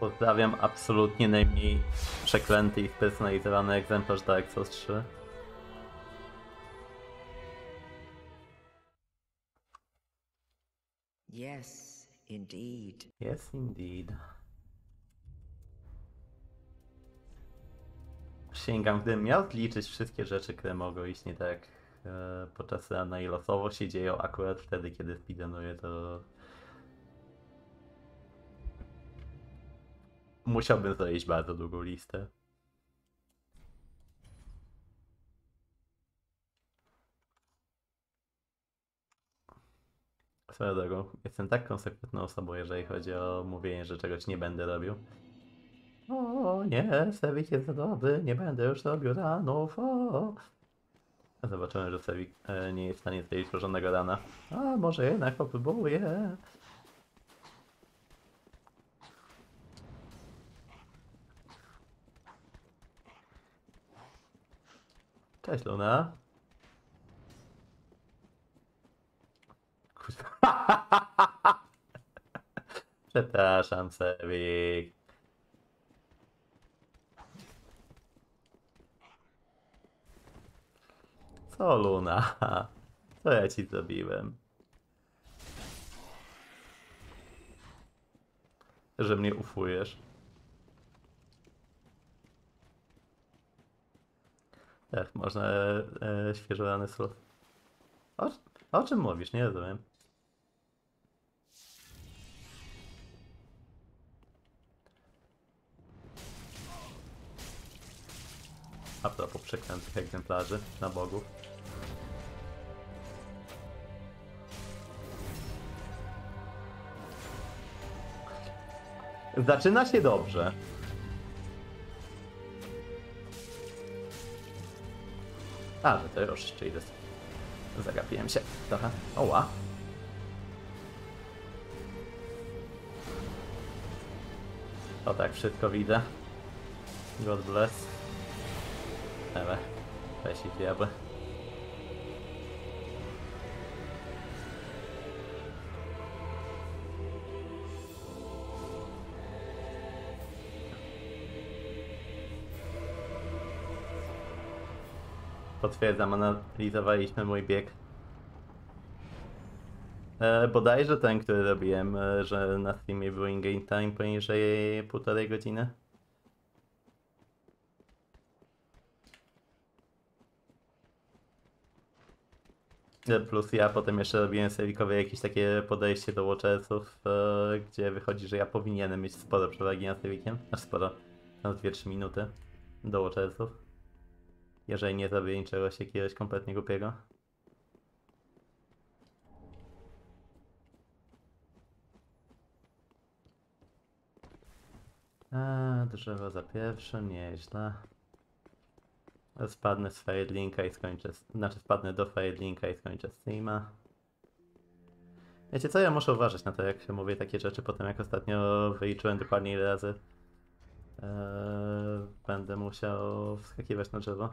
Pozdrawiam absolutnie najmniej przeklęty i spersonalizowany egzemplarz Dark Souls 3. Yes, indeed. Yes, indeed. Sięgam, gdybym miał liczyć wszystkie rzeczy, które mogą iść nie tak podczas rana i losowo się dzieją akurat wtedy, kiedy speedrunuję, to musiałbym zrobić bardzo długą listę. Swoją drogą, jestem tak konsekwentną osobą, jeżeli chodzi o mówienie, że czegoś nie będę robił. O nie, Sewik jest za dobry, nie będę już robił ranów, o. Zobaczyłem, że Sewik nie jest w stanie zrobić porządnego rana. A może jednak popróbuję. Cześć Luna. Kurwa. Przepraszam, Sewik. Co Luna? Co ja ci zrobiłem? Że mnie ufujesz. Tak, można świeżo rany słów. O czym mówisz? Nie rozumiem. A propos przeklętych egzemplarzy na bogów. Zaczyna się dobrze. A, że to już, czyli zagapiłem się trochę. Oła. O tak, wszystko widzę. God bless. Ewe, weź ich diabły. Potwierdzam, analizowaliśmy mój bieg. Bodajże ten, który robiłem, że na streamie był in-game time poniżej 1,5 godziny. Plus ja potem jeszcze robiłem Sewikowi jakieś takie podejście do Watchersów, gdzie wychodzi, że ja powinienem mieć sporo przewagi nad Sewikiem. Znaczy sporo, na 2-3 minuty do Watchersów. Jeżeli nie zrobię niczego jakiegoś kompletnie głupiego. Drzewo za pierwszym, nieźle. Spadnę z Firelinka i skończę, znaczy spadnę do Firelinka i skończę streama. Wiecie co, ja muszę uważać na to, jak mówię takie rzeczy potem, jak ostatnio wyliczyłem dokładnie ile razy będę musiał wskakiwać na drzewo.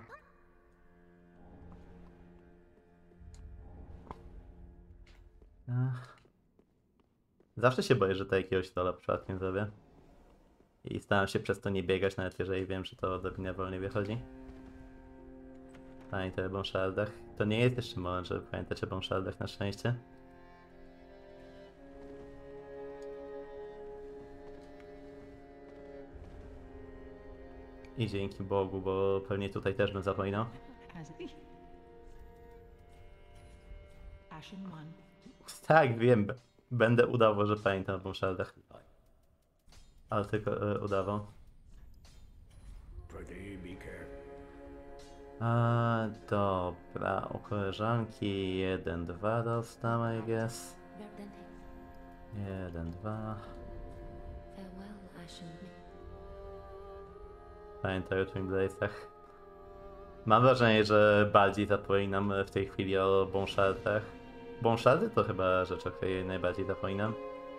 Zawsze się boję, że to jakiegoś dola przypadkiem zrobię. I staram się przez to nie biegać, nawet jeżeli wiem, że to odrobinę wolniej wychodzi. Pamiętaj o Bonshardach. To nie jest jeszcze moment, żeby pamiętać o Bonshardach na szczęście. I dzięki Bogu, bo pewnie tutaj też bym zapominał. Tak, wiem. Będę udawał, że pamiętam o Bonshardach. Ale tylko udawał. Dobra, u koleżanki 1-2 dostałem, I guess. 1-2. Pamiętaj o Twin Blaze'ach. Mam wrażenie, że bardziej zapominam w tej chwili o Bonshardach. Bonshardy to chyba rzecz, o której najbardziej zapominam.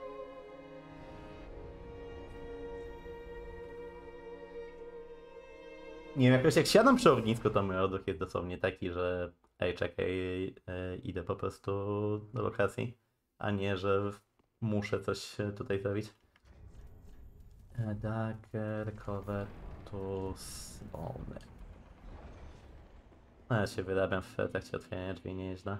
Nie wiem, jakoś jak siadam przy ognisku, to mój odruch jest dosłownie taki, że ej, czekaj, idę po prostu do lokacji, a nie, że muszę coś tutaj zrobić. Dagger, Covetus, Bony. No, ja się wyrabiam w trakcie otwierania drzwi, nieźle.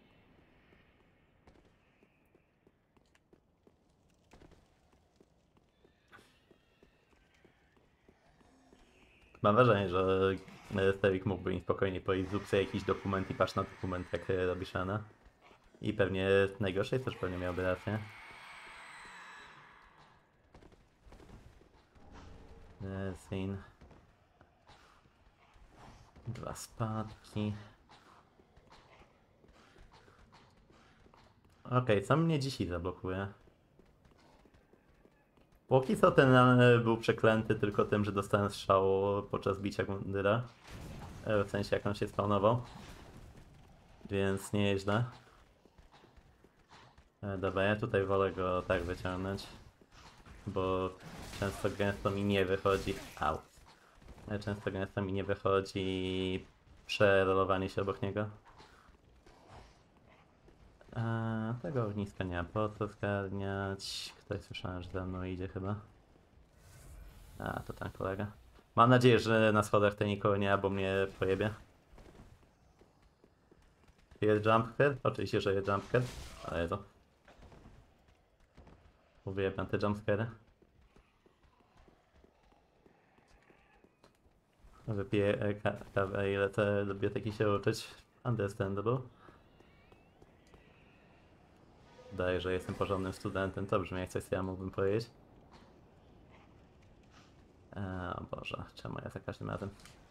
Mam wrażenie, że Sterik mógłby mi spokojnie powiedzieć, zrób sobie jakiś dokument i patrz na dokument, jak robisz rana. I pewnie najgorsze jest też pewnie miałby rację. Rezin. 2 spadki. Okej, co mnie dzisiaj zablokuje? Póki co ten był przeklęty tylko tym, że dostałem strzał podczas bicia Gundyra. W sensie jak on się spawnował. Więc nieźle. Dobra, ja tutaj wolę go tak wyciągnąć. Bo często gęsto mi nie wychodzi. Au. Często gęsto mi nie wychodzi przerolowanie się obok niego. Tego ogniska nie ma po co zgarniać. Ktoś słyszałem, że za mną idzie chyba. To ten kolega. Mam nadzieję, że na schodach to nikogo nie ma, bo mnie pojebie. Jest jumpscare? Oczywiście, że jest jumpscare. Ale to. Uwielbiam te jumpscare. Wypiję kawę i lecę do biblioteki się uczyć. Understandable. Wydaje, że jestem porządnym studentem. To brzmi jak coś, co ja mógłbym powiedzieć. O Boże, czemu ja za każdym razem?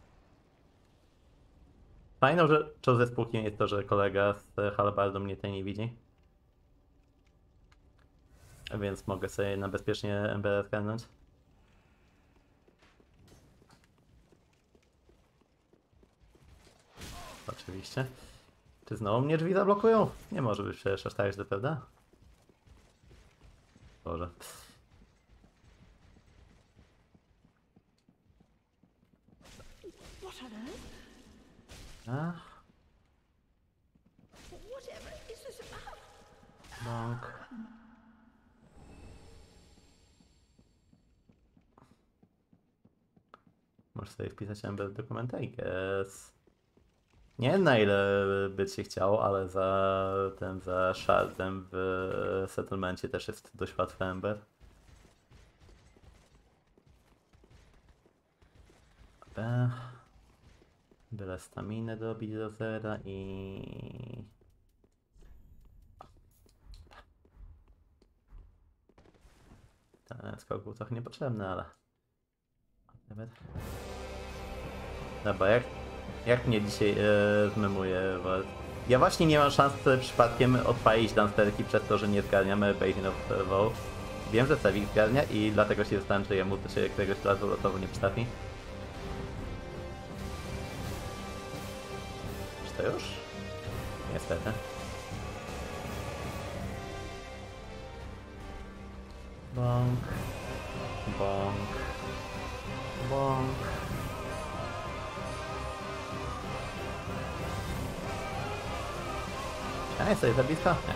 Fajną rzeczą ze spółki jest to, że kolega z halbardą mnie tutaj nie widzi. Więc mogę sobie na bezpiecznie MBR zgarnąć. Oczywiście. Czy znowu mnie drzwi zablokują? Nie może być przecież aż tak źle, prawda? Boże. What on earth? Ach, Whatever is this about? bąk. Możesz sobie wpisać MBR dokument, I guess. Nie wiem na ile by się chciało, ale za shardem w settlemencie też jest dość łatwy ember. Byle staminę dobić do zera i... Ten skok był trochę niepotrzebny, ale... Dobra, jak mnie dzisiaj zmemuje Walt? Ja właśnie nie mam szans przypadkiem odpalić dansterki przez to, że nie zgarniamy Basin of Woe. Wiem, że Sevik zgarnia i dlatego się zastanawiam, czy jemu to się któregoś razu losowo nie przytrafi. Czy to już? Niestety. Bąk. Bąk. Bąk. A jest sobie za blisko? Nie.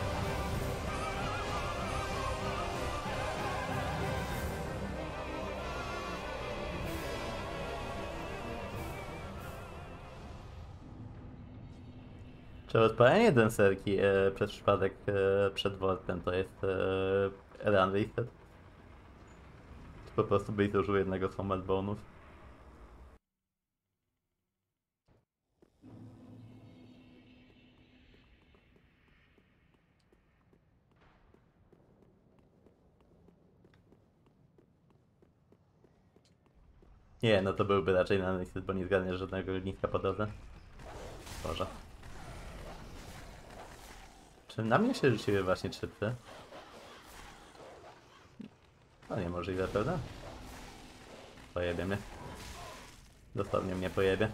Czy odpalenie denserki przez przypadek przed wortem to jest run reset? Czy po prostu byś zużył jednego z combat bonus? Nie, no to byłby raczej na reset, bo nie zgadniesz żadnego ogniska po drodze. Boże. Czy na mnie się rzuciły właśnie 3 psy? To niemożliwe, prawda? Pojebie mnie. Dosłownie mnie pojebie.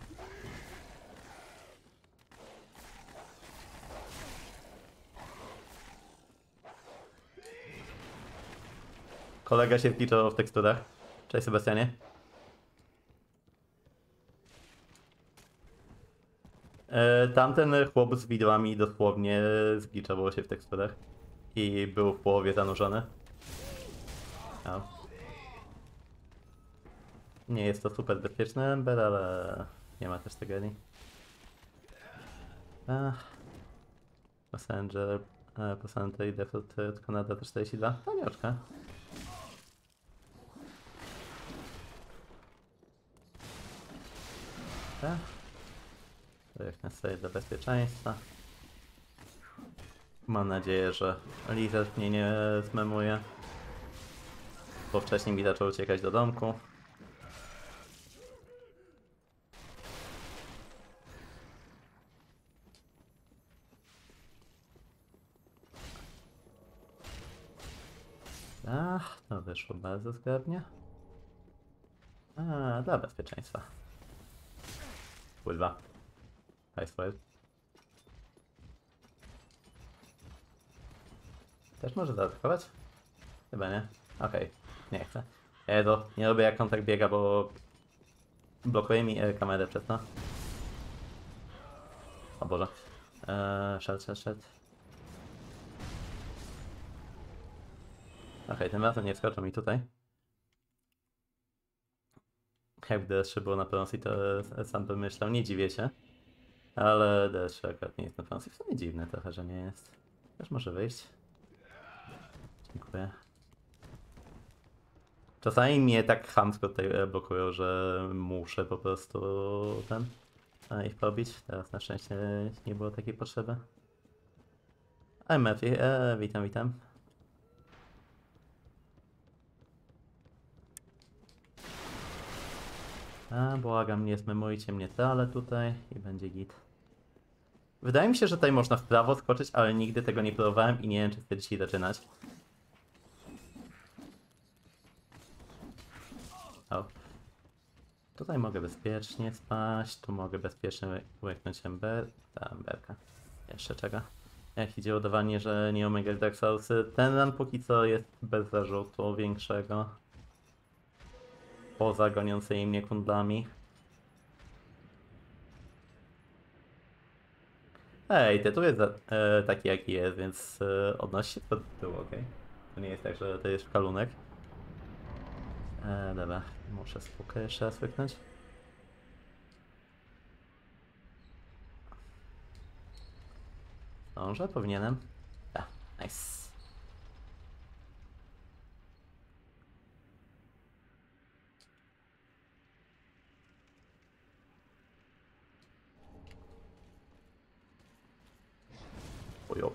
Kolega się wkiczował w teksturach. Cześć Sebastianie. Tamten chłop z widłami dosłownie zgliczował się w teksturach i był w połowie zanurzony. O. Nie jest to super bezpieczny Ember, ale nie ma też tragedii. Passenger, Passenger i Default tylko nada 42. Tanioczka. To jak na sobie do bezpieczeństwa. Mam nadzieję, że Lizard mnie nie zmemuje. Bo wcześniej mi zaczął uciekać do domku. To wyszło bardzo zgrabnie. Dla bezpieczeństwa. Pływa. Nice fight. Też może zaatakować? Chyba nie. Okej, nie chcę. Nie lubię jak on tak biega, bo blokuje mi kamerę przez to. O Boże. Szedł. Okej, tym razem nie wskoczą mi tutaj. Jakby DS3 było na Pronsi, to sam bym myślał, nie dziwię się. Ale DS3 akurat nie jest na Pronsi. W sumie dziwne trochę, że nie jest. Też może wyjść. Dziękuję. Czasami mnie tak chamsko tutaj blokują, że muszę po prostu ich pobić. Teraz na szczęście nie było takiej potrzeby. MF, witam. Błagam, nie zmemujcie mnie ale tutaj i będzie git. Wydaje mi się, że tutaj można w prawo skoczyć, ale nigdy tego nie próbowałem i nie wiem, czy chcę dzisiaj zaczynać. O. Tutaj mogę bezpiecznie spaść, tu mogę bezpiecznie łyknąć Emberka. Jeszcze czego? Jak idzie udawanie, że nie Omega Dark Soulsy, ten run póki co jest bez zarzutu większego. Poza goniącymi mnie kundlami. Ej, tytuł jest taki jaki jest, więc odnosi się do tytułu, okej. To nie jest tak, że to jest szkalunek. Dobra, muszę spółkę jeszcze raz łyknąć. Zdążę? Powinienem? Tak, nice. Ojo.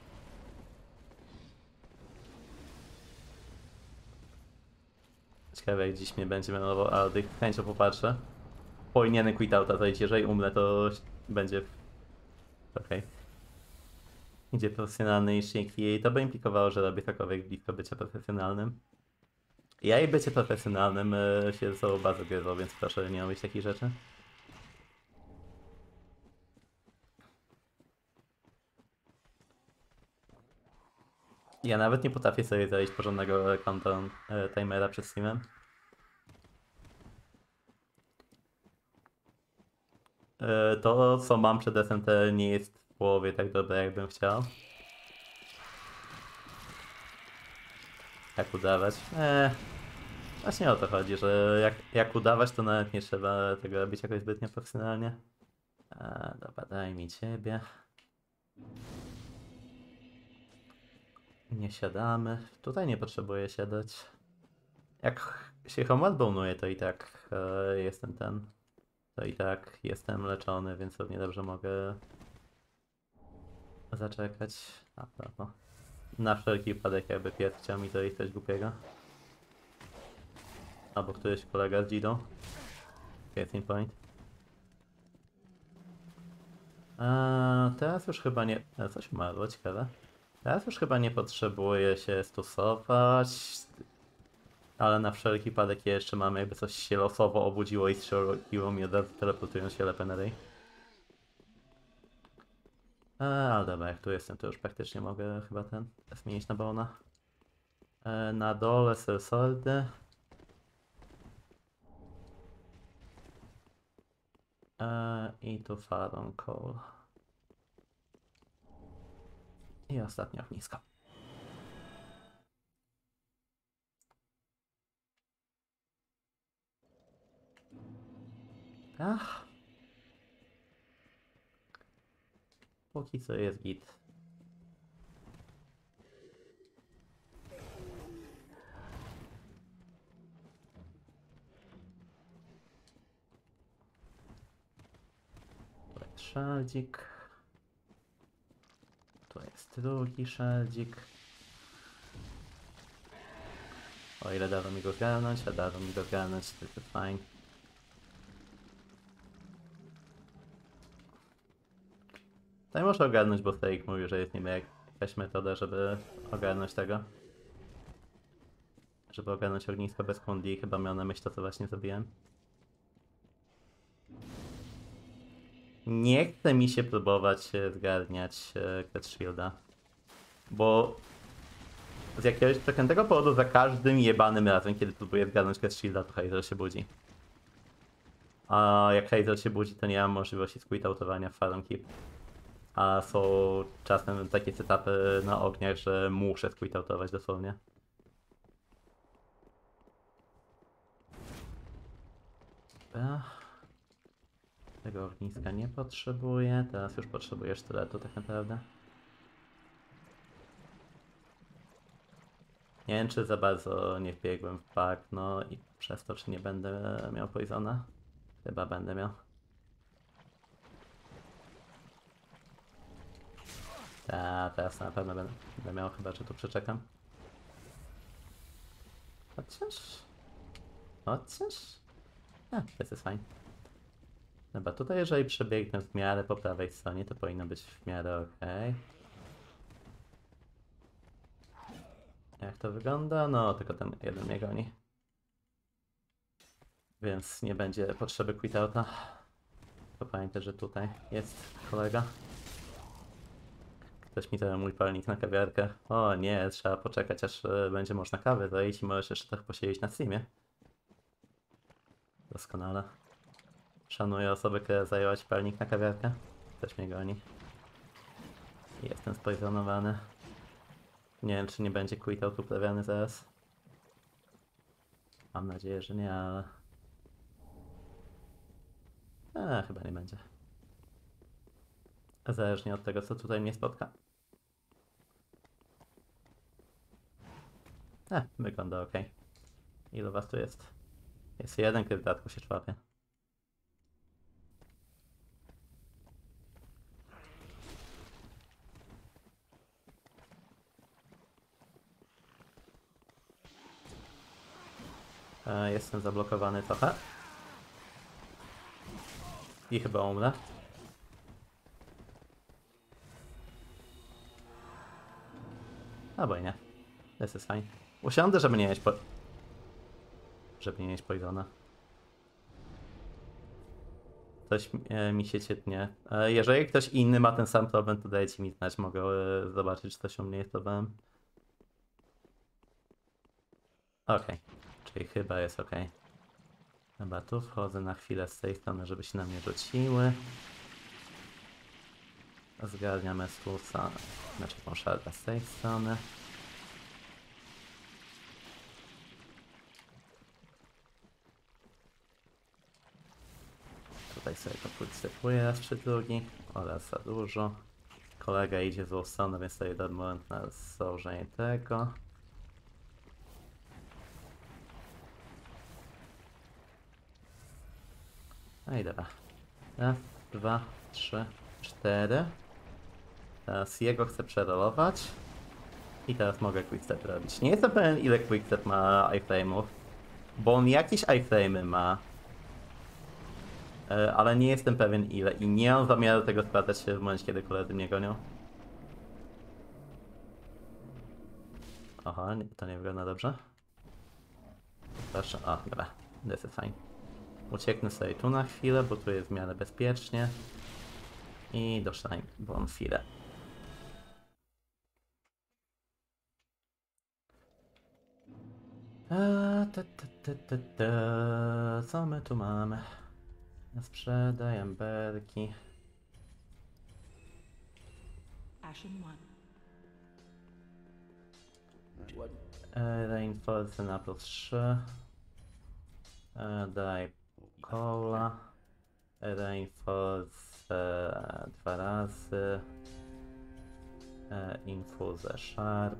Ciekawe jak dziś mnie będzie mianował, ale tych chęcią popatrzę. Powinienem quit outa zajść, jeżeli umrę to będzie... Okej. Idzie profesjonalny i i to by implikowało, że robię cokolwiek blisko bycia profesjonalnym. Ja i bycie profesjonalnym się ze sobą bardzo gryzą, więc proszę nie robić takich rzeczy. Ja nawet nie potrafię sobie zajść porządnego countdown timera przed streamem. To co mam przed SMT nie jest w połowie tak dobre jakbym chciał. Jak udawać? Właśnie o to chodzi, że jak udawać to nawet nie trzeba tego robić jakoś zbytnio profesjonalnie. Dobra, daj mi ciebie. Nie siadamy. Tutaj nie potrzebuję siadać. Jak się homad bonuje, to i tak jestem ten. To i tak jestem leczony, więc równie dobrze mogę zaczekać. Prawo. Na wszelki wypadek jakby pies chciał mi zrobić coś głupiego. Albo któryś kolega z Gidą. Casing point. Teraz już chyba nie... Coś umarło, ciekawe. Teraz już chyba nie potrzebuję się stosować. Ale na wszelki wypadek jeszcze mamy jakby coś się losowo obudziło i strzeliło mi od razu teleportując się lepenery. Ale dobra, jak tu jestem to już praktycznie mogę chyba zmienić na Bona. Na dole Selsordy. I tu Faron Cole. I ostatnie ognisko. Ach. Póki co jest git. Tu jest szaldzik. Tu jest drugi szaldzik. O ile dało mi go zgarnąć, a dało mi go zgarnąć, to jest fajnie. Tutaj muszę ogarnąć, bo Steak mówi, że jest niby jakaś metoda, żeby ogarnąć tego. Żeby ogarnąć ognisko bez kundi. Chyba miał na myśli to, co właśnie zrobiłem. Nie chce mi się próbować zgarniać Crutchfielda. Bo z jakiegoś przekrętego powodu za każdym jebanym razem, kiedy próbuję zgarnąć Crutchfielda, to Hazel się budzi. A jak Hazel się budzi, to nie mam możliwości squitoutowania w Faron Keep. A są czasem takie setupy na ogniach, że muszę squitoutować dosłownie. Tego ogniska nie potrzebuję, teraz już potrzebuję sztyletu tak naprawdę. Nie wiem, czy za bardzo nie wbiegłem w bagno i przez to, czy nie będę miał poisona. Chyba będę miał. Teraz na pewno będę miał, chyba że tu przeczekam. Chociaż... to jest fajnie. Dobra, tutaj jeżeli przebiegnę w miarę po prawej stronie, to powinno być w miarę ok. Jak to wygląda? No, tylko ten jeden mnie goni. Więc nie będzie potrzeby quitouta. To pamiętaj, że tutaj jest kolega. Ktoś mi dał mój palnik na kawiarkę. O nie, trzeba poczekać, aż będzie można kawę zajść i możesz jeszcze trochę posiedzieć na streamie. Doskonale. Szanuję osobę, która zajęła ci palnik na kawiarkę. Też mnie goni. Jestem spoizonowany. Nie wiem, czy nie będzie quit-out uprawiany zaraz. Mam nadzieję, że nie, ale... chyba nie będzie. Zależnie od tego, co tutaj mnie spotka. Wygląda ok. Ilu was tu jest? Jest jeden, który w dodatku się człapie. Jestem zablokowany trochę. I chyba umrę. Albo i nie. This is fine. Usiądę, żeby nie mieć poisona. Coś mi się cietnie. Jeżeli ktoś inny ma ten sam problem, to dajcie mi znać. Mogę zobaczyć, czy coś u mnie jest problemem. Okej. Czyli chyba jest ok. Dobra, tu wchodzę na chwilę z tej strony, żeby się na mnie rzuciły. Zgarniamy Slusa, znaczy tą szardę z tej strony. Tutaj sobie to quickstepuję raz czy drugi, oraz za dużo. Kolega idzie w złą stronę, więc tutaj dam moment na założenie tego. No i dobra. Raz, dwa, trzy, cztery. Teraz jego chcę przerolować. I teraz mogę quickstep robić. Nie jestem pewien, ile quickstep ma iframe'ów, bo on jakieś iframe'y ma. Ale nie jestem pewien ile i nie mam zamiaru tego sprawdzać się w momencie, kiedy koledzy mnie gonią. Aha, to nie wygląda dobrze. Proszę, dobra, this is fine. Ucieknę sobie tu na chwilę, bo tu jest w miarę bezpiecznie. I do Shrine Bonfire. Co my tu mamy? Sprzedaję berki. Ashen one. Reinforce na plus 3. Daj cola. Reinforce 2 razy. Infuse Sharp.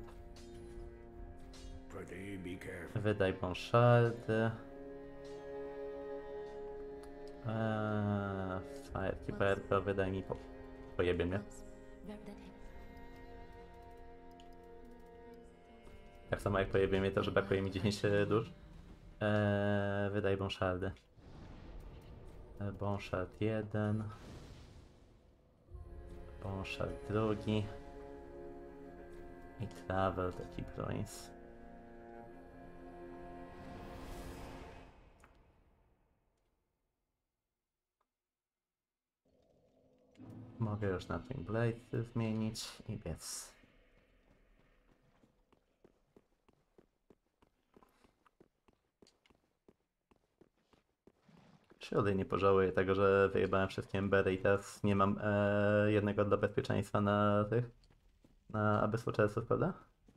Pretty be careful. Wydaj Bonshardy. Firekeeper, to wydaj mi pojebie mnie. Tak samo jak pojebie mnie to, że brakuje mi 10 dusz. Wydaj Bonshardy. Bonshard 1. Bonshard 2. I Travel taki Bruins. Mogę już na Twin Blade zmienić i biec. Środy nie pożałuję tego, że wyjebałem wszystkie embery i teraz nie mam jednego dla bezpieczeństwa na tych, na Abyssal Chestów, prawda?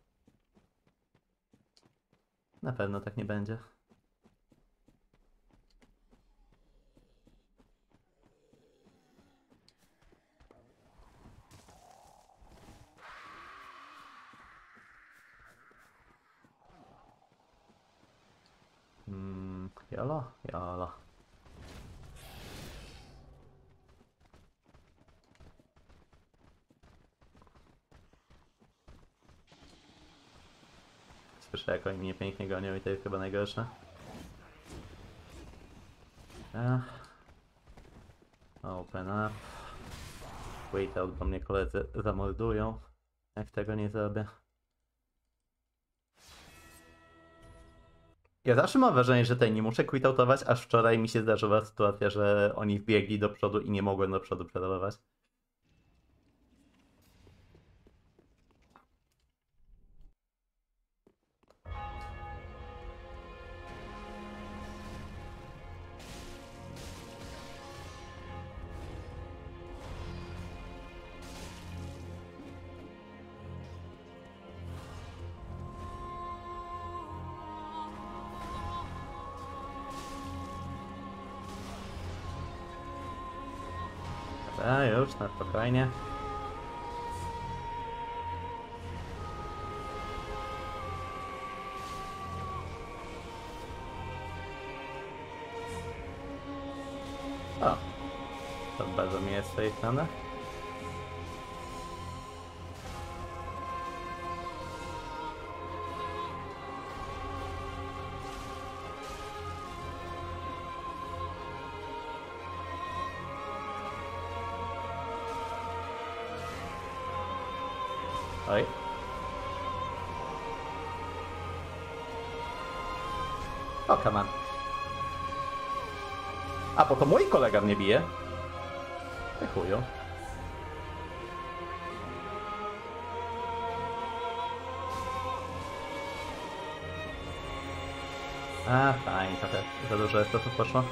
Na pewno tak nie będzie. Jolo? Jolo. Słyszę, jak oni mnie pięknie gonią i to jest chyba najgorsze. Open up. Wait out, bo mnie koledzy zamordują, jak tego nie zrobię. Ja zawsze mam wrażenie, że tutaj nie muszę quitoutować, aż wczoraj mi się zdarzyła sytuacja, że oni wbiegli do przodu i nie mogłem do przodu przedalować. A już, na spokojnie. O, to bardzo mi jest z tej strony. Oj. O, come on. A, bo to mój kolega mnie bije? Ty chuju. A, fajnie, trochę za dużo estosów poszło.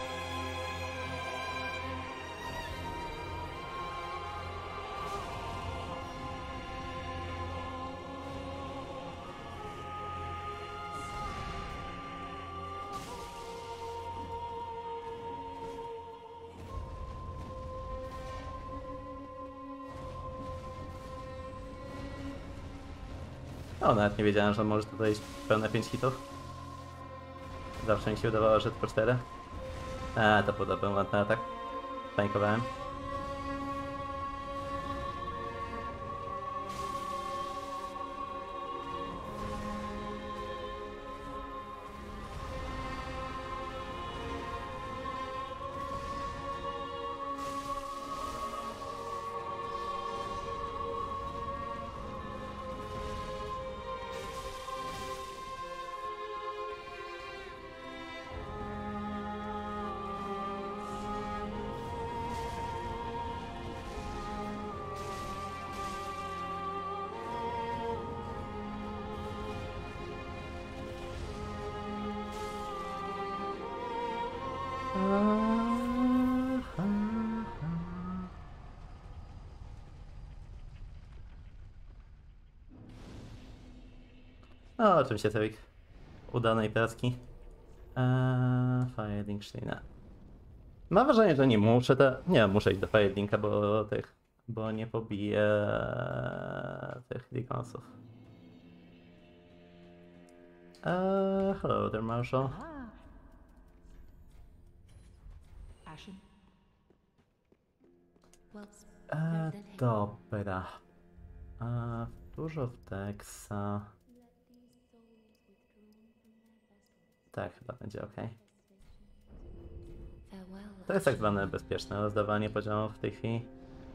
O, nawet nie wiedziałem, że może tutaj iść pełne 5 hitów. Zawsze mi się udawało, że tylko 4. A, to podobny ładny atak. Panikowałem. No, oczywiście sobie udanej praski. Firing Shrina. Mam wrażenie, że nie muszę nie, muszę iść do Firelinka, bo nie pobiję tych Deaconsów. Hello there, Marshall. Ah. Ashen. Dobra. Dużo w Texa. Tak, chyba będzie ok. To jest tak zwane bezpieczne rozdawanie poziomów w tej chwili.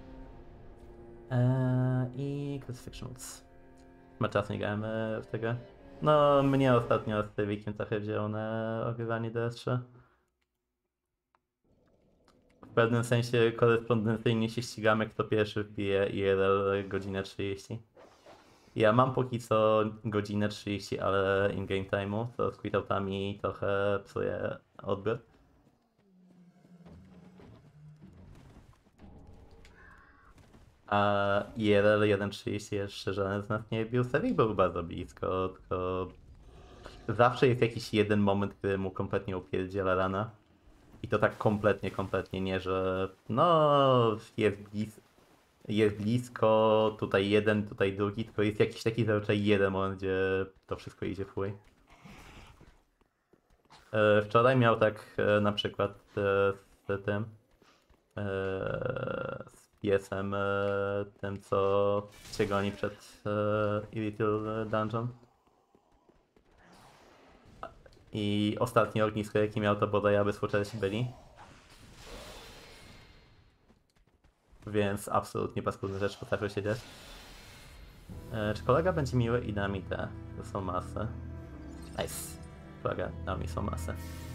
I Crucifixions. Ma czas nie grałem w tego. No, mnie ostatnio z Tywikiem trochę wzięło na ogrywanie DS3. W pewnym sensie korespondencyjnie się ścigamy, kto pierwszy wbije IRL godzinę 30. Ja mam póki co godzinę 30, ale in-game time'u, co z quitoutami trochę psuje odbiór. A IRL 1.30 jeszcze żaden z nas nie bił. Sewik był bardzo blisko, tylko zawsze jest jakiś jeden moment, który mu kompletnie upierdziela rana. I to tak kompletnie, nie, że no jest blisko, tutaj jeden, tutaj drugi, tylko jest jakiś taki zazwyczaj jeden moment, gdzie to wszystko idzie w chuj. Wczoraj miał tak na przykład z tym, z piesem tym, co cię goni przed Little Dungeon. I ostatnie ognisko, jakie miał, to bodaj aby Słoczerzy byli. Więc absolutnie paskudne rzeczy potrafią się dziać. Czy kolega będzie miły i da mi te? To są masy. Nice. Kolega dał mi są masy.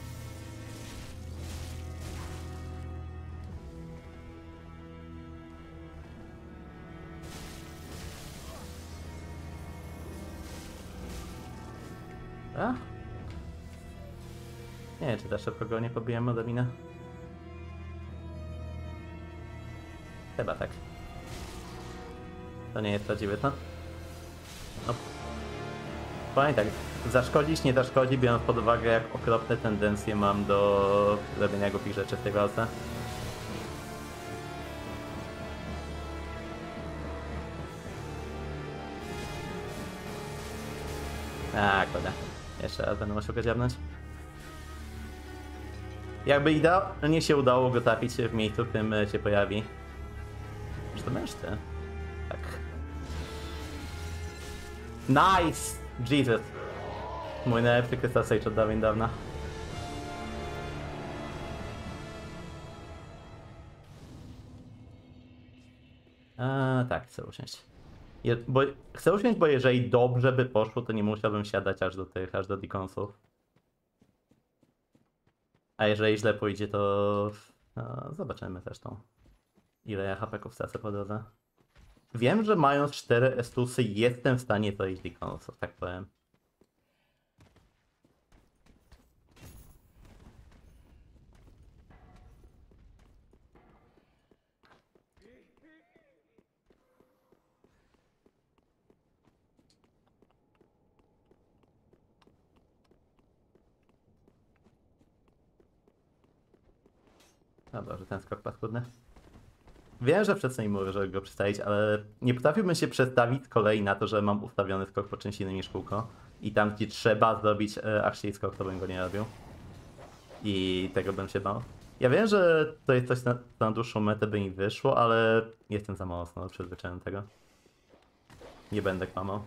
A? Nie wiem, czy też szybko go nie pobijemy od Amina. Chyba tak. To nie jest prawdziwe, to? No. Powiem tak, zaszkodzić nie zaszkodzi, biorąc pod uwagę, jak okropne tendencje mam do robienia głupich rzeczy w tej walce. Kurde. Jeszcze raz będę musiał go dziabnąć. Jakby idealnie się udało go trafić w miejscu, w którym się pojawi. Czy to będziesz ty? Tak. Nice! Jesus. Mój najlepszy Crystal Sage od dawna. Tak, chcę usiąść. Chcę usiąść, bo jeżeli dobrze by poszło, to nie musiałbym siadać aż do Deaconsów. A jeżeli źle pójdzie, to zobaczymy zresztą, ile ja HP-ków stracę po drodze. Wiem, że mając 4 estusy jestem w stanie zejść Deaconsów, tak powiem. Dobra, że ten skok paskudny. Wiem, że wcześniej mówię, żeby go przestawić, ale nie potrafiłbym się przestawić z kolei na to, że mam ustawiony skok po czymś innym niż kółko. I tam, gdzie trzeba zrobić actually skok, to bym go nie robił. I tego bym się bał. Ja wiem, że to jest coś na dłuższą metę by mi wyszło, ale jestem za mocno przyzwyczajony do tego. Nie będę kłamał.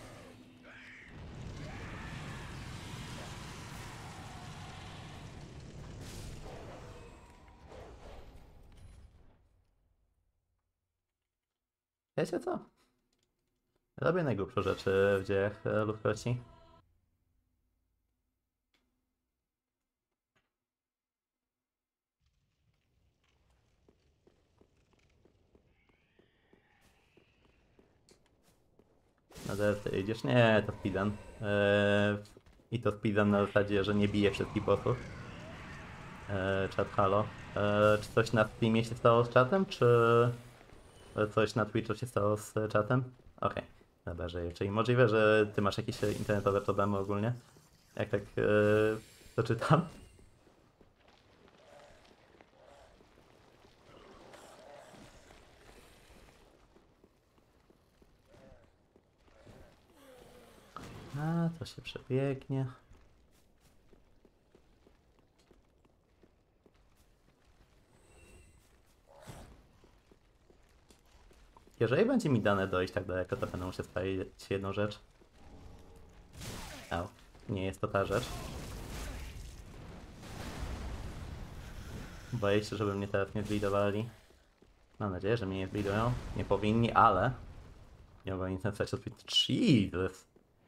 Wiecie co? Robię najgłupsze rzeczy w dziejach ludzkości. Na DLT idziesz? Nie, to speedrun. I to speedrun na zasadzie, że nie bije wszystkich bossów. Czat halo. Czy coś na Steamie się stało z czatem, czy coś na Twitchu się stało z czatem? Okej, dobra, żyję. Czyli możliwe, że ty masz jakieś internetowe problemy ogólnie? Jak tak to czytam? A, to się przebiegnie. Jeżeli będzie mi dane dojść tak daleko, to będę musiał sprawdzić jedną rzecz. Au, nie jest to ta rzecz. Boję się, żeby mnie teraz nie zlidowali. Mam nadzieję, że mnie nie zlidują. Nie powinni, ale... Nie mogą nic napisać od Jesus!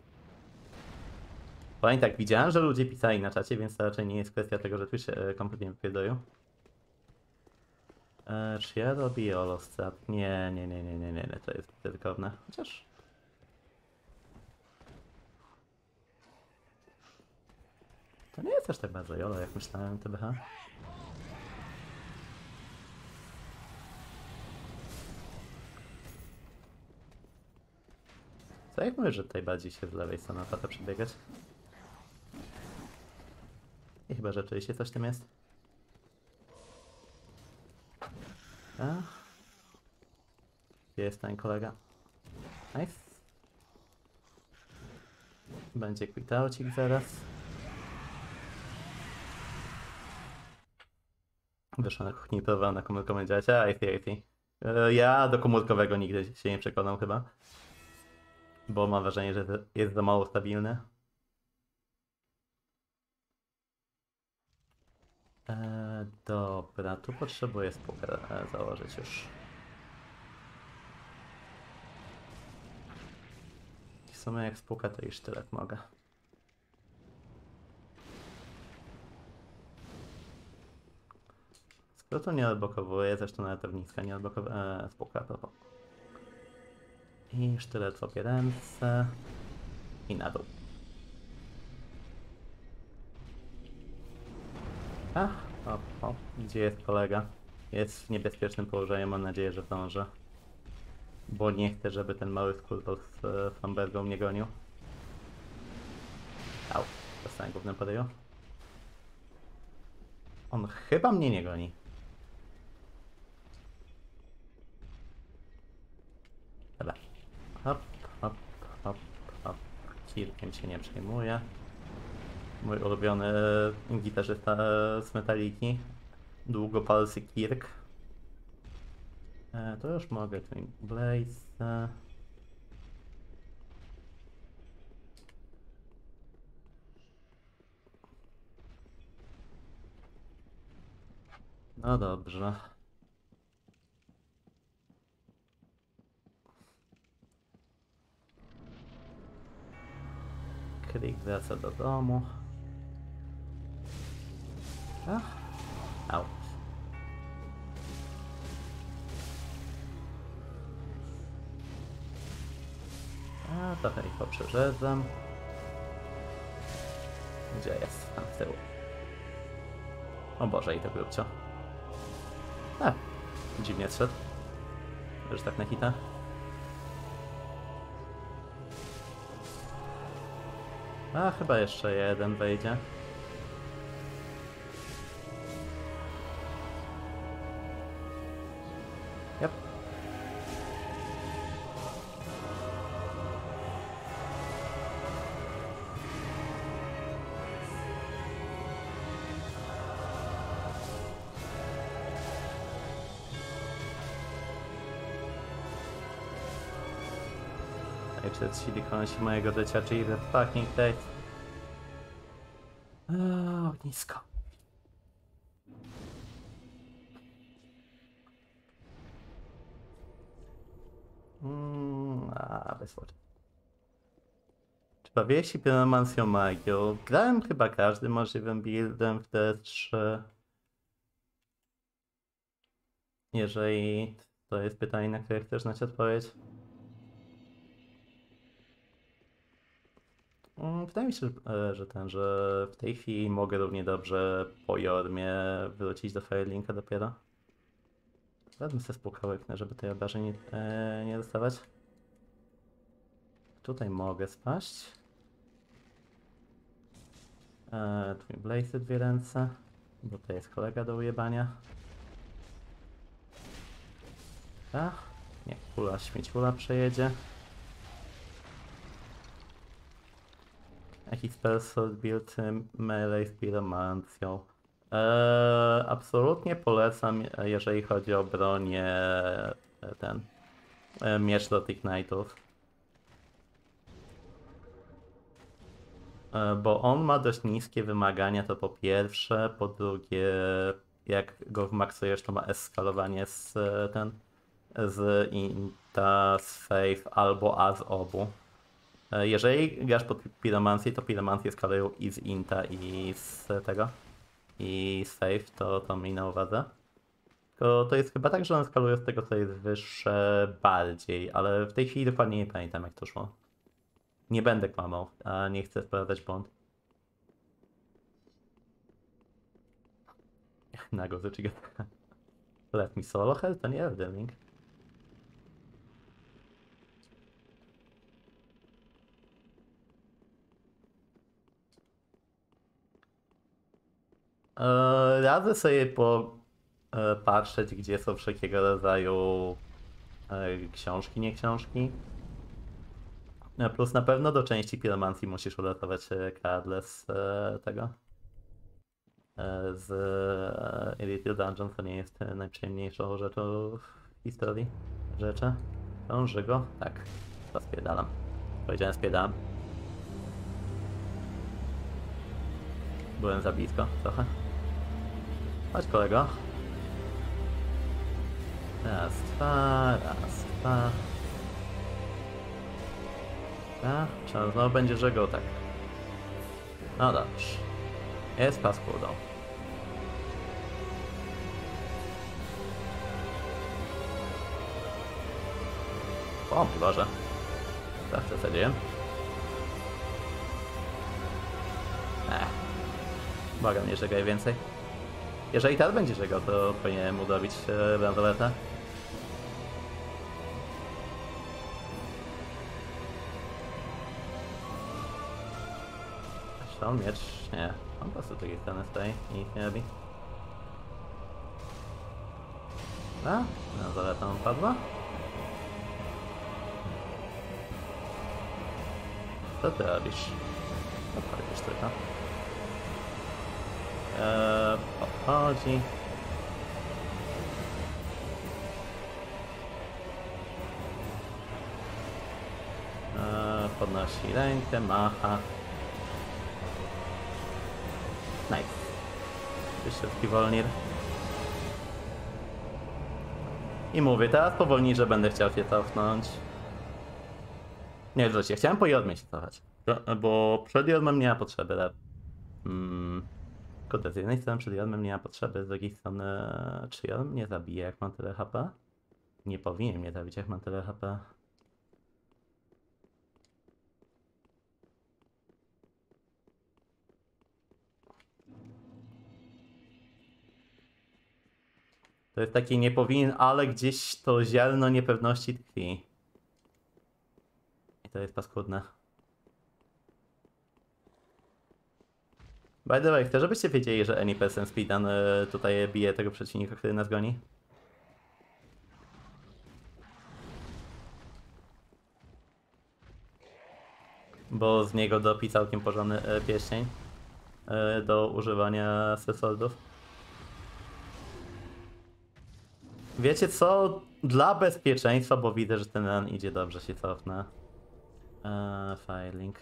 Powiem tak, widziałem, że ludzie pisali na czacie, więc to raczej nie jest kwestia tego, że tu się kompletnie wypierdoją. Czy ja robię Olostat? Nie, to jest ryzykowne. Chociaż... To nie jest aż tak bardzo jolo, jak myślałem, TBH. Co jak mówisz, że tutaj bardziej się z lewej strony opłaca przebiegać? I chyba rzeczywiście coś tam jest. A? Gdzie jest ten kolega? Nice. Będzie quitaucik zaraz. Wyszła na kuchni, próbowałem na komórkowym działać. I see. Ja do komórkowego nigdy się nie przekonam chyba. Bo mam wrażenie, że jest za mało stabilny. Dobra, tu potrzebuję spółkę założyć już. W sumie jak spółka to i sztylet mogę. Skrótu nie odblokowuję, zresztą nawet pewnicka nie odblokowuje, spółka to. I sztylet w obie ręce. I na dół. Gdzie jest kolega? Jest w niebezpiecznym położeniu, mam nadzieję, że zdążę. Bo nie chcę, żeby ten mały skurwol z Fambergą mnie gonił. Au, zostałem głównym podeju. On chyba mnie nie goni. Dobra. Hop. Kirkiem się nie przejmuje. Mój ulubiony gitarzysta z Metaliki. Długopalsy Kirk. To już mogę. Twin Blaze. No dobrze. Krik wraca do domu. Au. Trochę ich poprzerzedzam. Gdzie jest? Tam z tyłu. O Boże, i to grubcio. Dziwnie zszedł. Już tak na hita. Chyba jeszcze jeden wejdzie. Yep. Przez silikonosi mojego życia, czyli the fucking death. Ognisko. Bez wody. Czy bawiłeś się Pyromancją Magią? Grałem chyba każdym możliwym buildem w D3. Jeżeli to jest pytanie, na które chcesz znać odpowiedź. Wydaje mi się, że w tej chwili mogę równie dobrze po Jormie wrócić do Firelinka dopiero. Wezmę sobie spółkałek, żeby tej obrażeń nie dostawać. Tutaj mogę spaść. Twin Blaze dwie ręce, bo to jest kolega do ujebania. Niech kula śmieciula przejedzie. Jaki spell slot build melee z piromancją? Absolutnie polecam, jeżeli chodzi o bronię, ten miecz do tych knightów. Bo on ma dość niskie wymagania, to po pierwsze, po drugie, jak go wmaksujesz, to ma eskalowanie z Inta, z Faith albo A z obu. Jeżeli grasz pod Pyromancję, to Pyromancję skalują i z Inta i z tego, i z Faith, to miej na uwadze. Tylko to jest chyba tak, że on skaluje z tego, co jest wyższe bardziej, ale w tej chwili dokładnie nie pamiętam, jak to szło. Nie będę kłamał, a nie chcę wprowadzać błąd. Nago zaczyga. Let me solo hell, to nie Elden Ring. Radzę sobie patrzeć, gdzie są wszelkiego rodzaju książki, nie książki. Plus na pewno do części piromancji musisz uratować Cardle z tego. Z Elite Dungeon, to nie jest najprzyjemniejszą rzeczą w historii rzeczy. Dąży go? Tak. To spierdalam. Powiedziałem spierdalam. Byłem za blisko trochę. Chodź kolego. Raz, dwa, raz, dwa. A, trzeba znowu będzie żegał tak. No dobrze. Jest paskudą. O, mój Boże. Tak przesadziłem. Błagam, nie żegaj więcej. Jeżeli teraz będzie żegał, to powinienem mu dobić bransoletę. Czy on miecz? Nie. On po prostu z drugiej strony stoi i nic nie robi. A? Bransoleta mu padła? Co ty robisz? Odpalisz tylko. Podchodzi. Podnosi rękę, macha. Nice. Wyszedł Wolnir. I mówię, teraz powolniej, że będę chciał się cofnąć. Nie, wreszcie, chciałem po Jormie się cofać. Bo przed Jormem nie ma potrzeby. Kurde, z jednej strony przed Jormem nie ma potrzeby, z drugiej strony czy Jorm mnie zabije, jak mam tyle HP? Nie powinien mnie zabić, jak mam tyle HP. To jest taki nie powinien, ale gdzieś to ziarno niepewności tkwi. I to jest paskudne. By the way, chcę, żebyście wiedzieli, że any person speedrun tutaj bije tego przeciwnika, który nas goni. Bo z niego dopi całkiem porządny pierścień do używania sesoldów. Wiecie co? Dla bezpieczeństwa, bo widzę, że ten run idzie dobrze, się cofnę. Filing.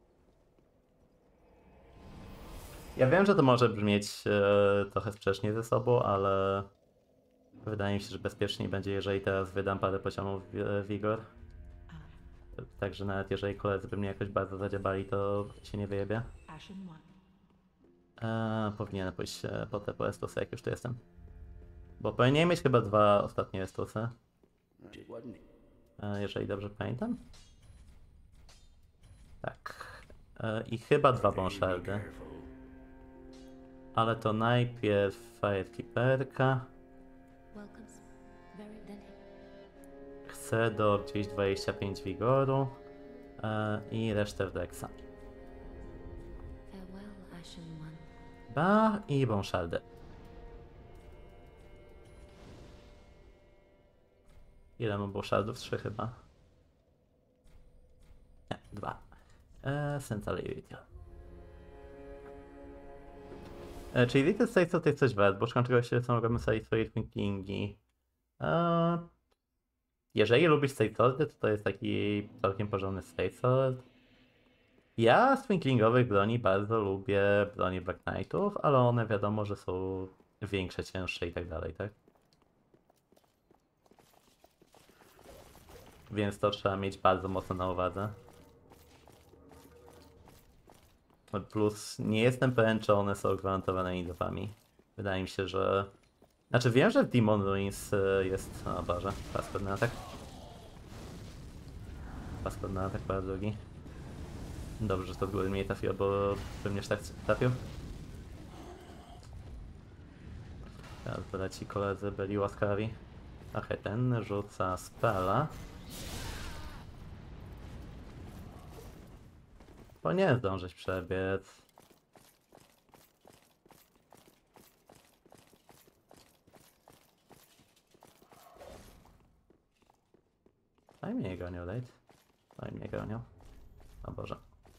Ja wiem, że to może brzmieć trochę sprzecznie ze sobą, ale wydaje mi się, że bezpieczniej będzie, jeżeli teraz wydam parę poziomów Vigor. Także nawet jeżeli koledzy by mnie jakoś bardzo zadziabali, to się nie wyjebie. Ashen one. Powinienem pójść po te po Estusy, jak już tu jestem. Bo powinienem mieć chyba 2 ostatnie Estusy. Jeżeli dobrze pamiętam. Tak. I chyba 2 Bonshardy. Ale to najpierw Firekeeperka. Chcę do gdzieś 25 wigoru i resztę w Dexa. Ba i Bonshardy. Ile mam Bonshardów? 3 chyba. Nie, 2. Central Irradial. Czyli Little States to jest coś wert, bo szukam czegoś, co mogę sobie swoje twinklingi. Jeżeli lubisz State Swordy, to jest taki całkiem porządny State Sword. Ja z twinklingowych broni bardzo lubię broni Black Knightów, ale one wiadomo, że są większe, cięższe i tak dalej, tak? Więc to trzeba mieć bardzo mocno na uwadze. Plus nie jestem pewien, czy one są gwarantowanymi dopami. Wydaje mi się, że... Znaczy wiem, że w Demon Ruins jest... O Boże, paskudny atak. Paskudny atak bardzo długi. Dobrze, że to z góry mnie trafiło, bo bym nie tak trafił. Teraz byle ci koledzy byli łaskawi. Okej, ten rzuca spela. Powinien zdążyć przebiec. Daj mnie gonią, daj. Daj mnie gonią. O Boże.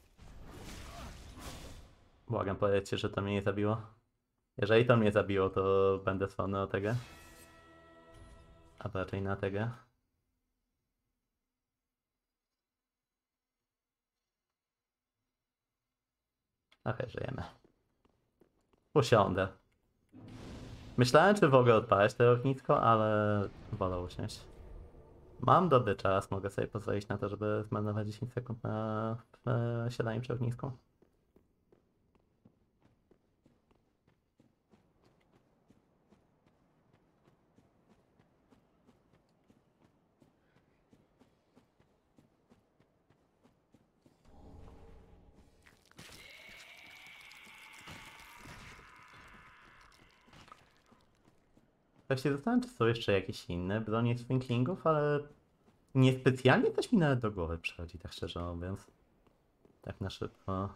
Błagam, powiedzcie, że to mnie nie zabiło. Jeżeli to mnie zabiło, to będę słony o tego. A raczej na tego. Okej, żyjemy. Usiądę. Myślałem, czy w ogóle odpalać to ognisko, ale wolę usiąść. Mam dobry czas, mogę sobie pozwolić na to, żeby zmarnować 10 sekund na siadanie przy ognisku. Tak się zastanawiam, czy są jeszcze jakieś inne bronie z Twinklingów, ale niespecjalnie coś mi nawet do głowy przychodzi, tak szczerze mówiąc. Tak na szybko.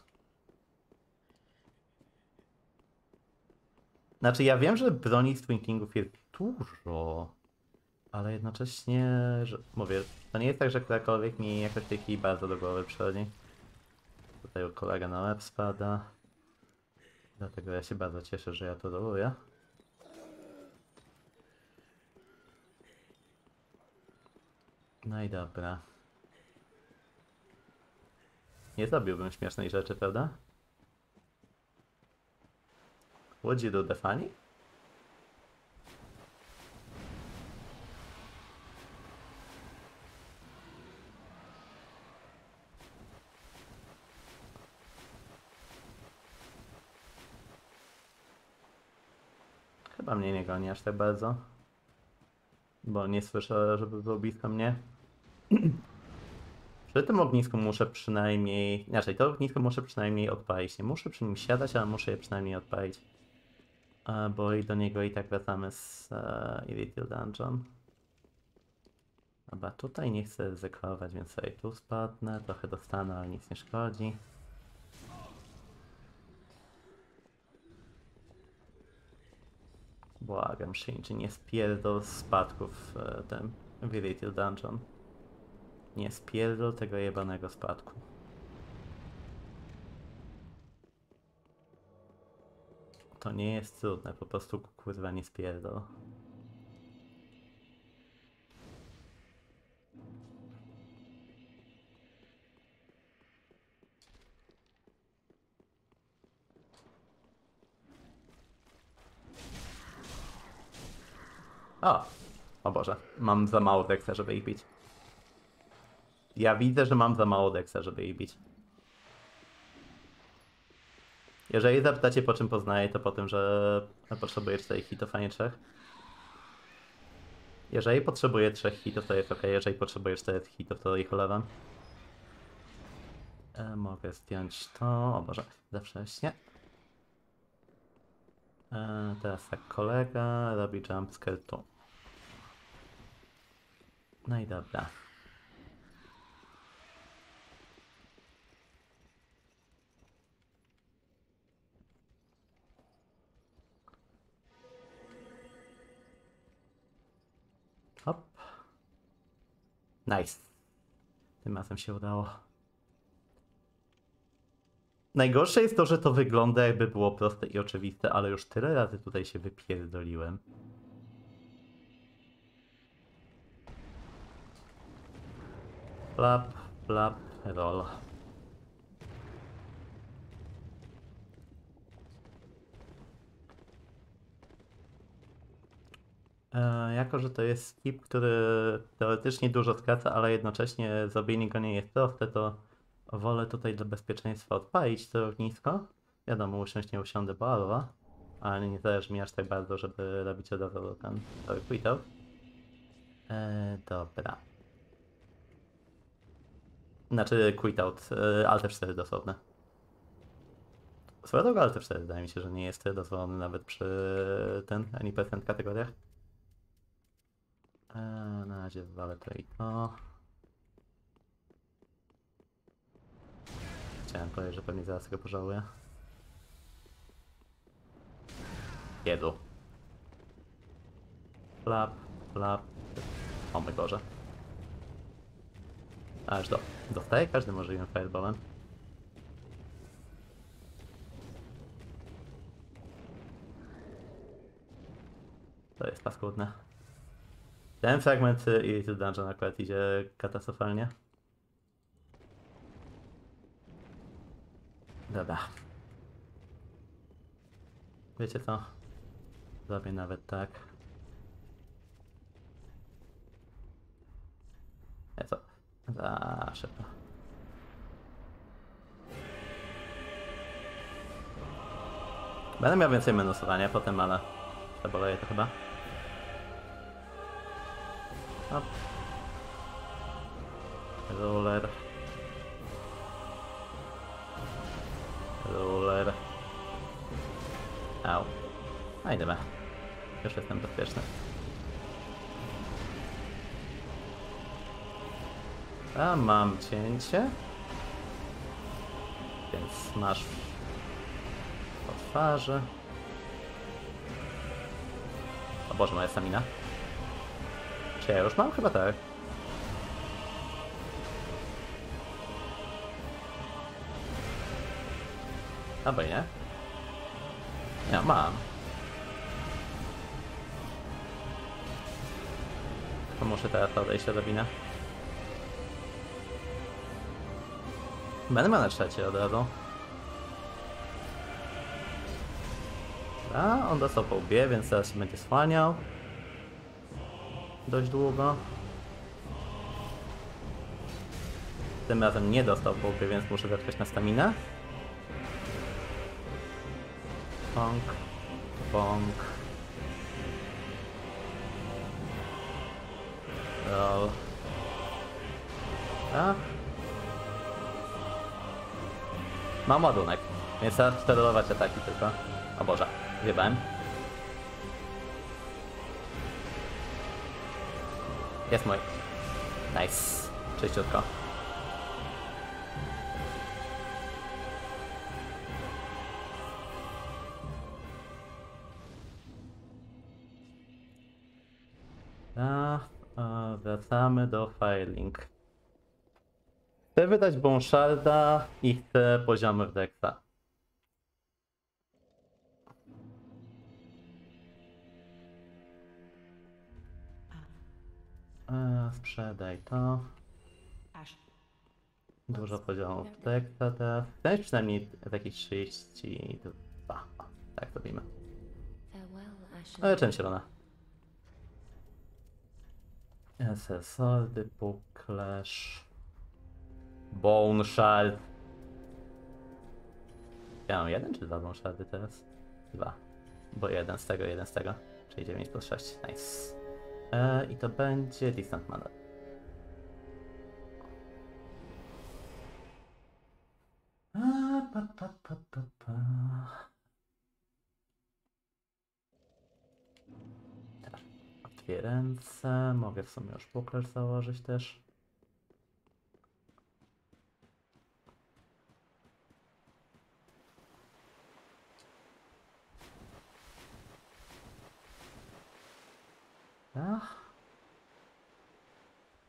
Znaczy ja wiem, że broni z Twinklingów jest dużo, ale jednocześnie, że mówię, to nie jest tak, że ktokolwiek mi jakoś w tej chwili bardzo do głowy przychodzi. Tutaj kolega na łeb spada. Dlatego ja się bardzo cieszę, że ja to roluję. No i dobra. Nie zrobiłbym śmiesznej rzeczy, prawda? Would do Defani? Chyba mnie nie goni aż tak bardzo. Bo nie słyszę, żeby był blisko mnie. Przy tym ognisku muszę przynajmniej... Inaczej, to ognisko muszę przynajmniej odpalić. Nie muszę przy nim siadać, ale muszę je przynajmniej odpalić. Bo i do niego i tak wracamy z Little Dungeon. Dobra, tutaj nie chcę ryzykować, więc sobie tu spadnę. Trochę dostanę, ale nic nie szkodzi. Błagam, Shinji, nie spierdol spadków w tym Little Dungeon. Nie spierdol tego jebanego spadku. To nie jest trudne, po prostu kurwa nie spierdol. O! O Boże, mam za mało deksa, żeby ich bić. Ja widzę, że mam za mało deksa, żeby ich bić. Jeżeli zapytacie, po czym poznaję, to po tym, że potrzebuję 4 hitów, a nie 3. Jeżeli potrzebuję 3 hitów, to jest ok. Jeżeli potrzebuję 4 hitów, to ich olewam. Mogę zdjąć to. O Boże, za wcześnie. Teraz tak, kolega robi jumpscare tu. No i dobra. Hop. Nice. Tym razem się udało. Najgorsze jest to, że to wygląda jakby było proste i oczywiste, ale już tyle razy tutaj się wypierdoliłem. Flap, flap, roll. Jako, że to jest skip, który teoretycznie dużo skraca, ale jednocześnie zrobienie go nie jest proste, to wolę tutaj dla bezpieczeństwa odpalić to ognisko. Wiadomo, usiąść nie usiądę barwa, ale nie zależy mi aż tak bardzo, żeby robić od razu ten cały quitout. Dobra. Znaczy quitout, Alt F4 dosłowne. Swoją drogą Alt F4 wydaje mi się, że nie jest dozwolony nawet przy any percent kategoriach. Na razie wywalę to i to. Chciałem powiedzieć, że pewnie zaraz go pożałuję. Jedu. Flap, flap. O mój Boże. Aż dostaję każdym możliwym fireballem. To jest paskudne. Ten fragment Irritated Dungeon akurat idzie katastrofalnie. Dobra. Wiecie co? Zrobię nawet tak. Co? Za szybko. Będę miał więcej minusowania potem, ale przeboleję to chyba. Hop. Ruler. Ruler. Au. A idziemy. Już jestem bezpieczny. A mam cięcie. Więc masz po twarzy. O Boże, moja stamina. Czy ja już mam? Chyba tak. Albo nie. Ja mam. To muszę teraz odejść od Robina. Będę miał na trzecie od razu. A on dostał po łbie, więc teraz się będzie słaniał. Dość długo. Tym razem nie dostał po łbie, więc muszę zaczekać na staminę. Bonk. Bonk. Roll. A? Mam ładunek, więc teraz sterować ataki tylko. O Boże, zjebałem. Jest mój. Nice. Czyściutko. Wracamy do filing. Chcę wydać Bonsharda i chcę poziomy w Dexa. Sprzedaj to. Dużo poziomów w Dexa teraz. Chcę przynajmniej jakieś 32. O, tak zrobimy. Ale czym się rona? SSordy, Puklerz. Bone Shard. Ja mam jeden czy dwa Bone Shardy teraz? Dwa. Bo jeden z tego. Czyli 9 plus 6. Nice. I to będzie Distant Mana. Dwie ręce. Mogę w sumie już Puklerz założyć też.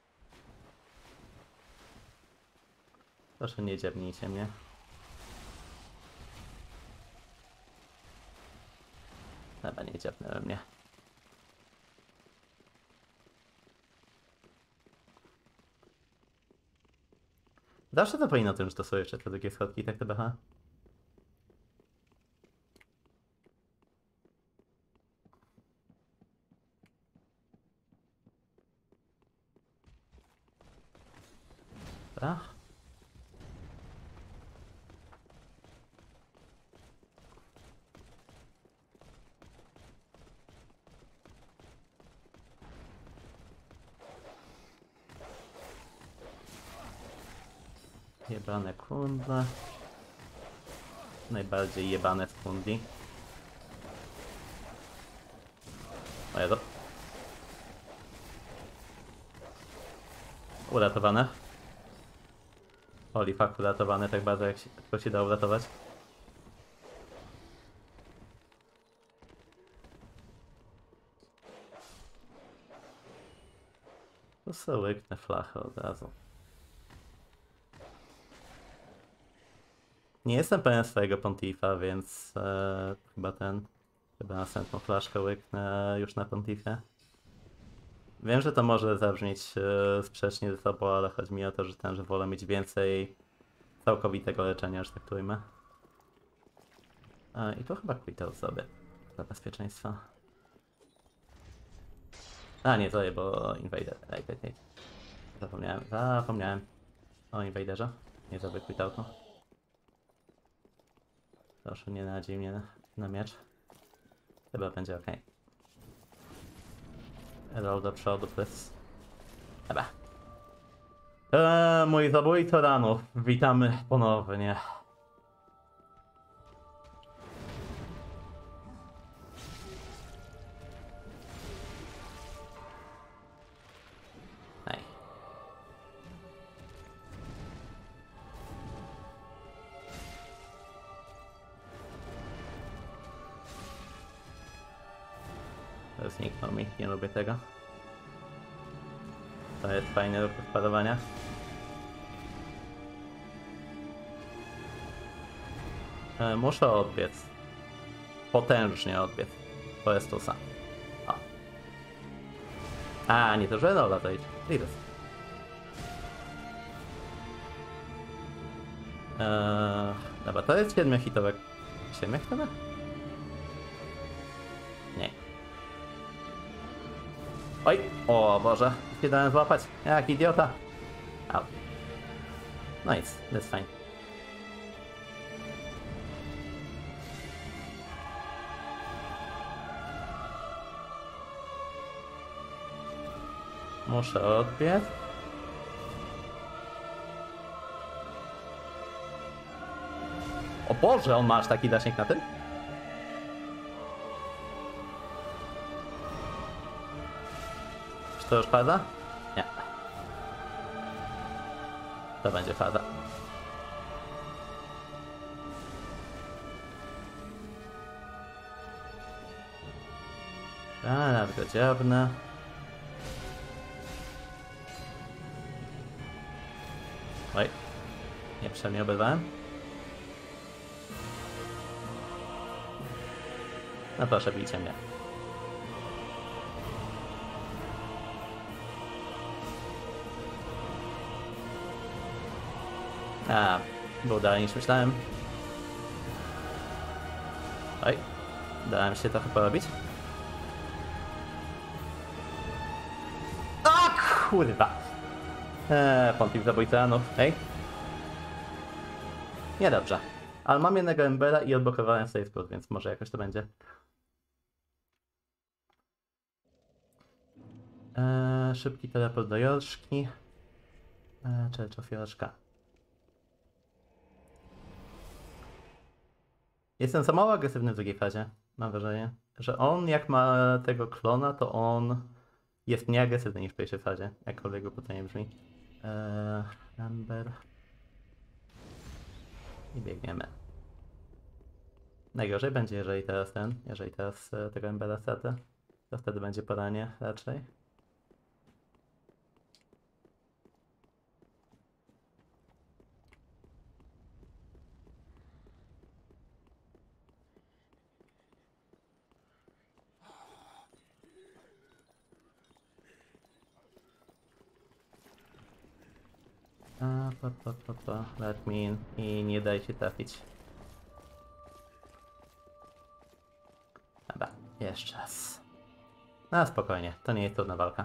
Proszę nie dziabnijcie mnie. Chyba nie dziabnęły mnie. Zawsze zapominam o tym, że to są jeszcze te drugie schodki, tak to BH. Tak? Jebane kundle. Najbardziej jebane z kundli. O Jezu. Uratowane. Holy fuck, uratowane tak bardzo jak się, tylko się da uratować. To sobie łyknę flachę od razu. Nie jestem pewien swojego Pontifa, więc chyba następną flaszkę łyknę już na Pontifie. Wiem, że to może zabrzmieć sprzecznie ze sobą, ale chodzi mi o to, że wolę mieć więcej całkowitego leczenia, że tak to ujmę. I to chyba quitter sobie dla bezpieczeństwa. A nie, to je, bo Invader. Ej. Zapomniałem o Invaderze. Nie zrobię quitoutu. Proszę, nie nadziej mnie na miecz. Chyba będzie ok. Roll do przodu, please. Chyba. Mój zabójco ranów. Witamy ponownie. Hej. Zniknął mi, nie lubię tego. To jest fajny ruch odparowania. Muszę odbiec. Potężnie odbiec. To jest tu sam. O. A, nie to, że rola to idzie. Lidus. Dobra, to jest 7-hitowe. 7-hitowe? Nie. Oj! O Boże, się dałem złapać. Jak idiota. Au. Nice, that's fine. Muszę odbiec. O Boże, on ma aż taki zasięg na tym? Czy to już faza? Nie. To będzie faza. Nawet go dziabnę. Oj. Nieprzyjemnie obydwałem. No proszę, bijcie mnie. Było dalej niż myślałem. Oj, dałem się trochę porobić. A kurwa! Pontif zabójca, no hej. Niedobrze. Ale mam jednego Embera i odblokowałem save plus, więc może jakoś to będzie. Szybki teleport do Jorszki. Church of Jorszka. Jestem za mało agresywny w drugiej fazie. Mam wrażenie, że on jak ma tego klona, to on jest mniej agresywny niż w pierwszej fazie. Jakkolwiek go pytanie brzmi. Ember. I biegniemy. Najgorzej będzie, jeżeli teraz tego Embera stracę, to wtedy będzie poranie raczej. Let me in i nie daj się trafić. Dobra, jeszcze raz. No spokojnie, to nie jest trudna walka.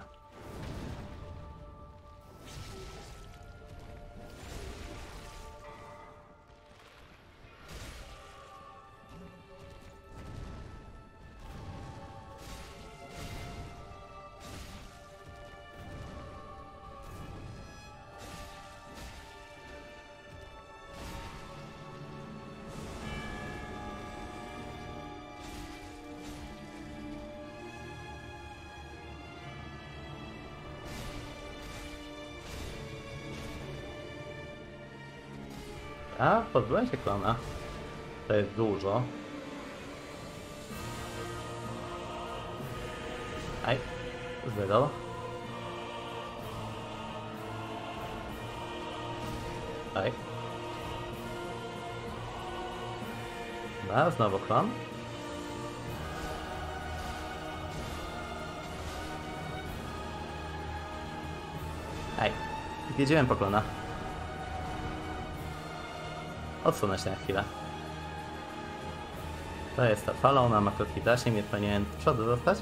A, pozbyłem się klona. To jest dużo. Aj, zbydał. Aj. Dobra, znowu klon. Aj, wiedziałem po klona. Odsunę się na chwilę. To jest ta fala, ona ma krótki zasięg, więc powinien w przodu zostać.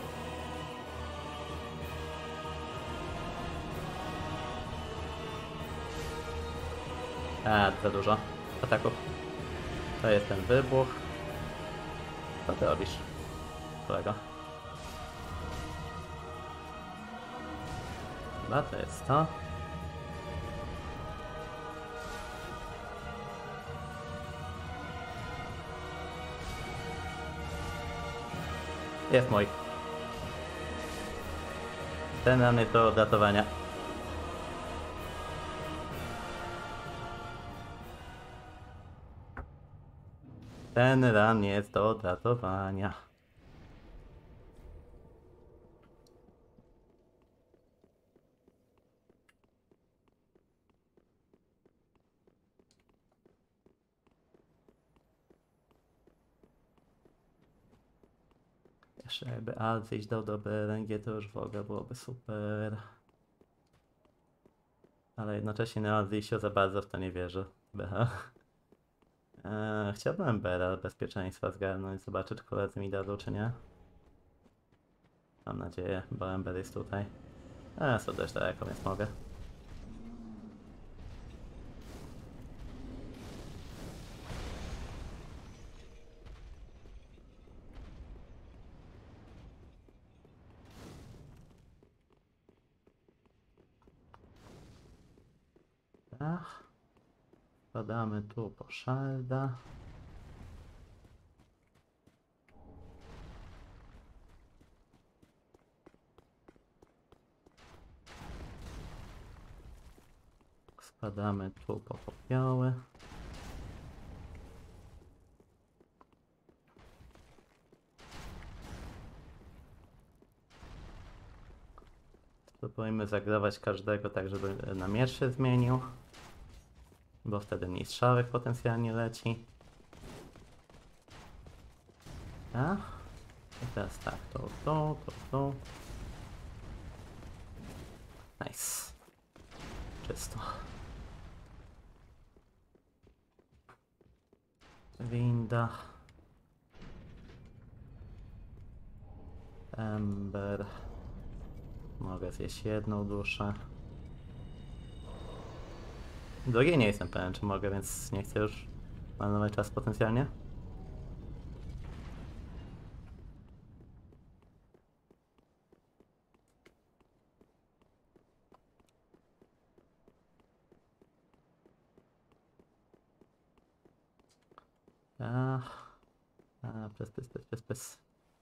Za dużo ataków. To jest ten wybuch. Co ty robisz, kolego? Chyba to jest to. Jest mój. Ten run jest do odratowania. Ten run jest do odratowania. Jeszcze jakby Alcyś dał dobre RNG, to już w ogóle byłoby super. Ale jednocześnie na Alcysiu za bardzo w to nie wierzę. Chciałbym Embera bezpieczeństwa zgarnąć, zobaczyć, czy koledzy mi dadzą, czy nie. Mam nadzieję, bo Ember jest tutaj. Co dość daleko, więc mogę. Tak. Podamy tu po Sharda. Spadamy tu po popioły. Spróbujmy zagrować każdego tak, żeby na miecz się zmienił. Bo wtedy mniej strzałek potencjalnie leci. Tak. I teraz tak, to. Nice. Czysto. Winda. Ember. Mogę zjeść jedną duszę. Drugiej nie jestem pewien, czy mogę, więc nie chcę już marnować czas potencjalnie. Pys.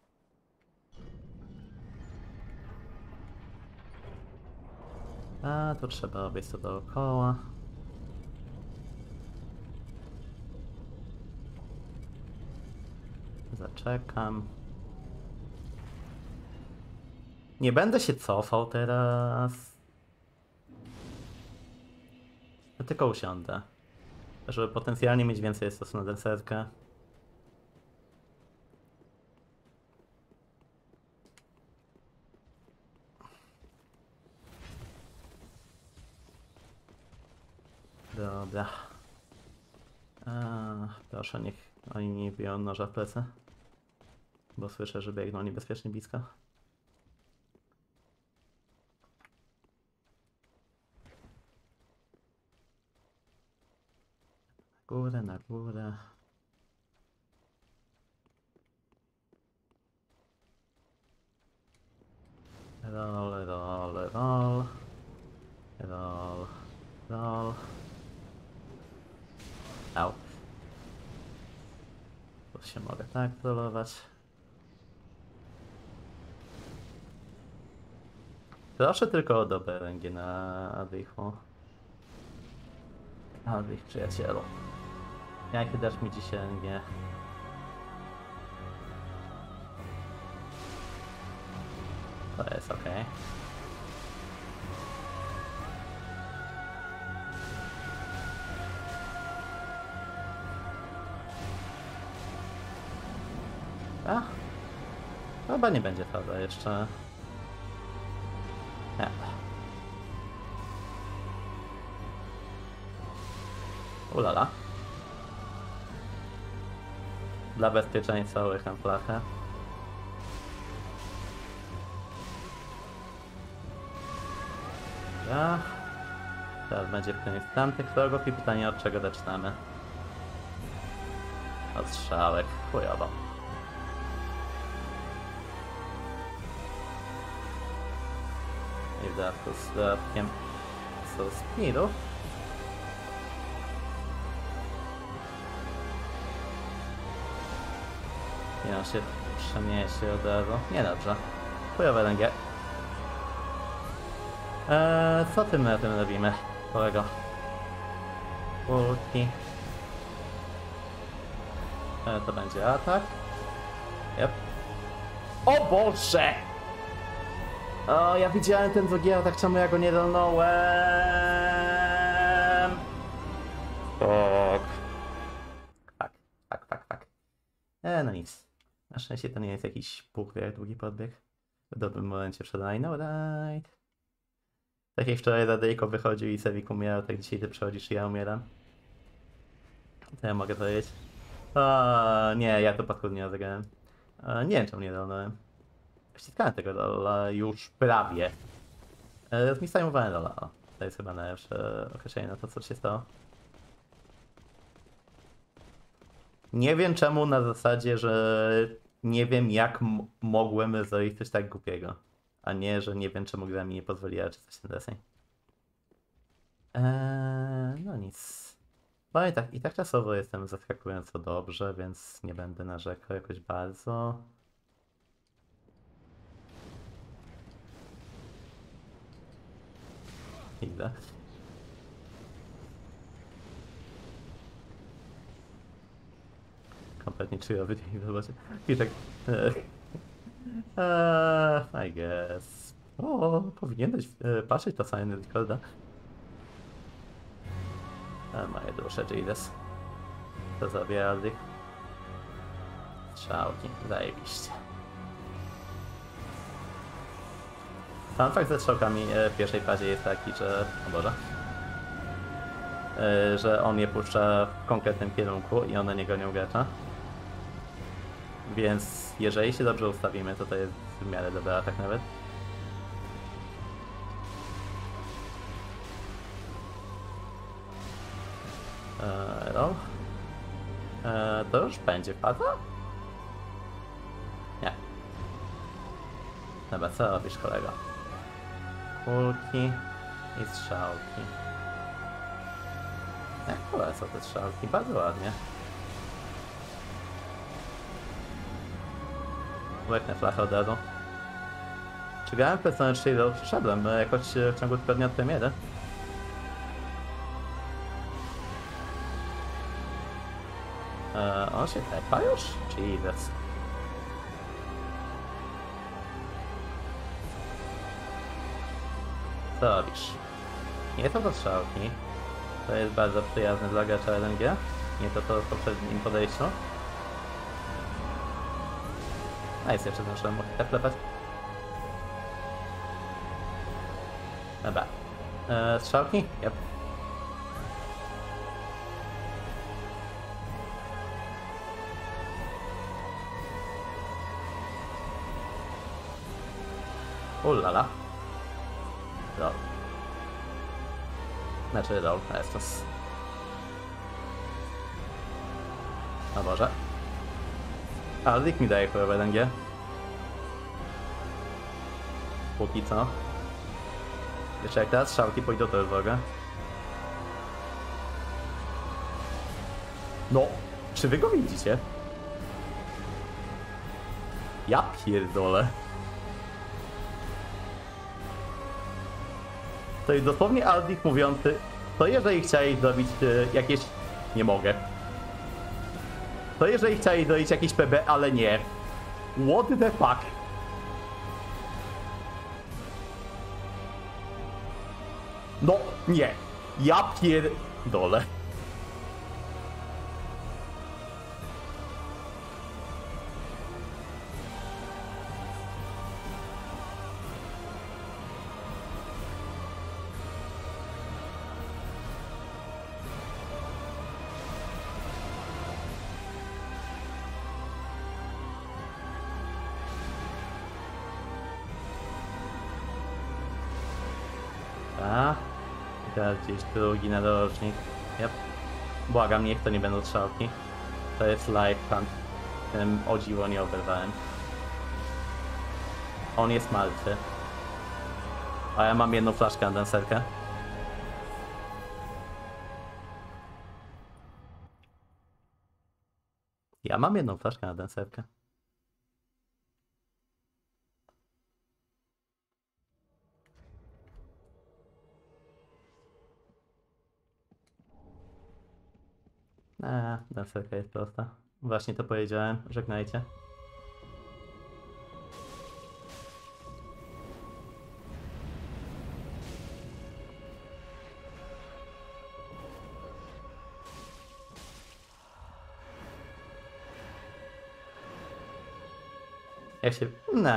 To trzeba robić to dookoła. Zaczekam. Nie będę się cofał teraz. Ja tylko usiądę. Żeby potencjalnie mieć więcej czasu na deserkę. Dobra. Proszę, niech oni nie biją noża w plecy. Bo słyszę, że biegną niebezpiecznie blisko. Na górę. Roll, roll, roll. Roll, roll. Au. Tu się mogę tak rolować. Proszę tylko o dobre ręgie na Adrichu. Adrich, przyjacielu. Jakie dasz mi dzisiaj ręgie? To jest ok. Chyba nie będzie prawda jeszcze. Nie. Ulala. Dla bezpieczeństwa łycham flachę. Ja. Teraz będzie koniec tamtych wrogów i pytanie, od czego zaczynamy. Od strzałek. Chujowo. I w dodatku z dodatkiem speedu. I on się przeniesie od razu. Niedobrze. Chujowe ręgie. Co tym razem robimy? Kolego. Kulki. To będzie atak. Yep. O Boże! O, ja widziałem ten drugi atak, czemu ja go nie dolnąłem? Tak. No nic. Na szczęście to nie jest jakiś puk jak długi podbieg. W dobrym momencie wszedł no right. Tak jak wczoraj Radyjko wychodził i Sewik umierał, tak dzisiaj ty przechodzisz i ja umieram. To ja mogę powiedzieć. O, nie, ja to paskudnie rozegrałem. Nie wiem czemu nie dolnąłem. Wciskałem tego rola już prawie. Zmistajmowałem rola. O, to jest chyba najlepsze określenie na to, co się stało. Nie wiem czemu na zasadzie, że nie wiem jak mogłem zrobić coś tak głupiego. A nie, że nie wiem czemu gra mi nie pozwoliła czy coś ten deseń. No nic. No i tak czasowo jestem zaskakująco dobrze, więc nie będę narzekał jakoś bardzo. Idę. Kompletnie czyjowy dzień, zobaczcie. I tak... I guess. O, powinieneś patrzeć to samym Discorda. Moje dusze, Jesus. To zrobię Aldych. Strzałki, zajebiście. Fun fact ze strzałkami w pierwszej fazie jest taki, że... O Boże. Że on je puszcza w konkretnym kierunku i one nie gonią gracza. Więc jeżeli się dobrze ustawimy, to jest w miarę dobry atak nawet. Roll. To już będzie faza? Nie. Dobra, co robisz, kolego? Kulki i strzałki. Jak polecą te strzałki? Bardzo ładnie. Łeknę flachę od razu. Czy grałem w Persona 4? Przyszedłem jakoś w ciągu tygodnia od premiery. On się tepa już? Jesus. Co robisz? Nie to do strzałki. To jest bardzo przyjazne dla gracza LNG. Nie to w poprzednim podejściu. Nice, jeszcze zdążyłem mochitę klepać. Dobra. Strzałki? Yep. Ulala. Roll. Znaczy roll, estos. O Boże. Aldik mi daje chujowe LNG. Póki co. Jeszcze jak teraz strzałki pójdą, to już w ogóle. No, czy wy go widzicie? Ja pierdolę. To jest dosłownie Aldik mówiący, to jeżeli chcieli zrobić jakieś... Nie mogę. To jeżeli chcieli zrobić jakieś PB, ale nie. What the fuck? No, nie. Ja pierdolę. A, teraz gdzieś drugi narożnik. Yep. Błagam, niech to nie będą strzałki. To jest live hunt. O dziwo nie oberwałem. On jest martwy. A ja mam jedną flaszkę kondenserkę. Ja mam jedną flaszkę na denserkę. Denserka jest prosta. Właśnie to powiedziałem. Żegnajcie. Jak się...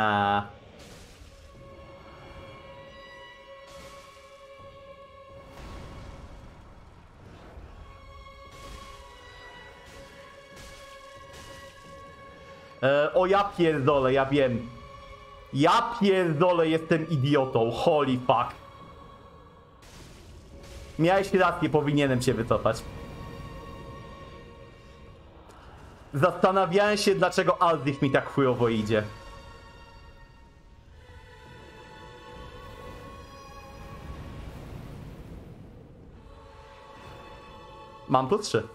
O ja pierdolę, ja wiem. Ja pierdolę, jestem idiotą. Holy fuck. Miałeś rację, powinienem się wycofać. Zastanawiałem się, dlaczego Alzik mi tak chujowo idzie. Mam plus 3.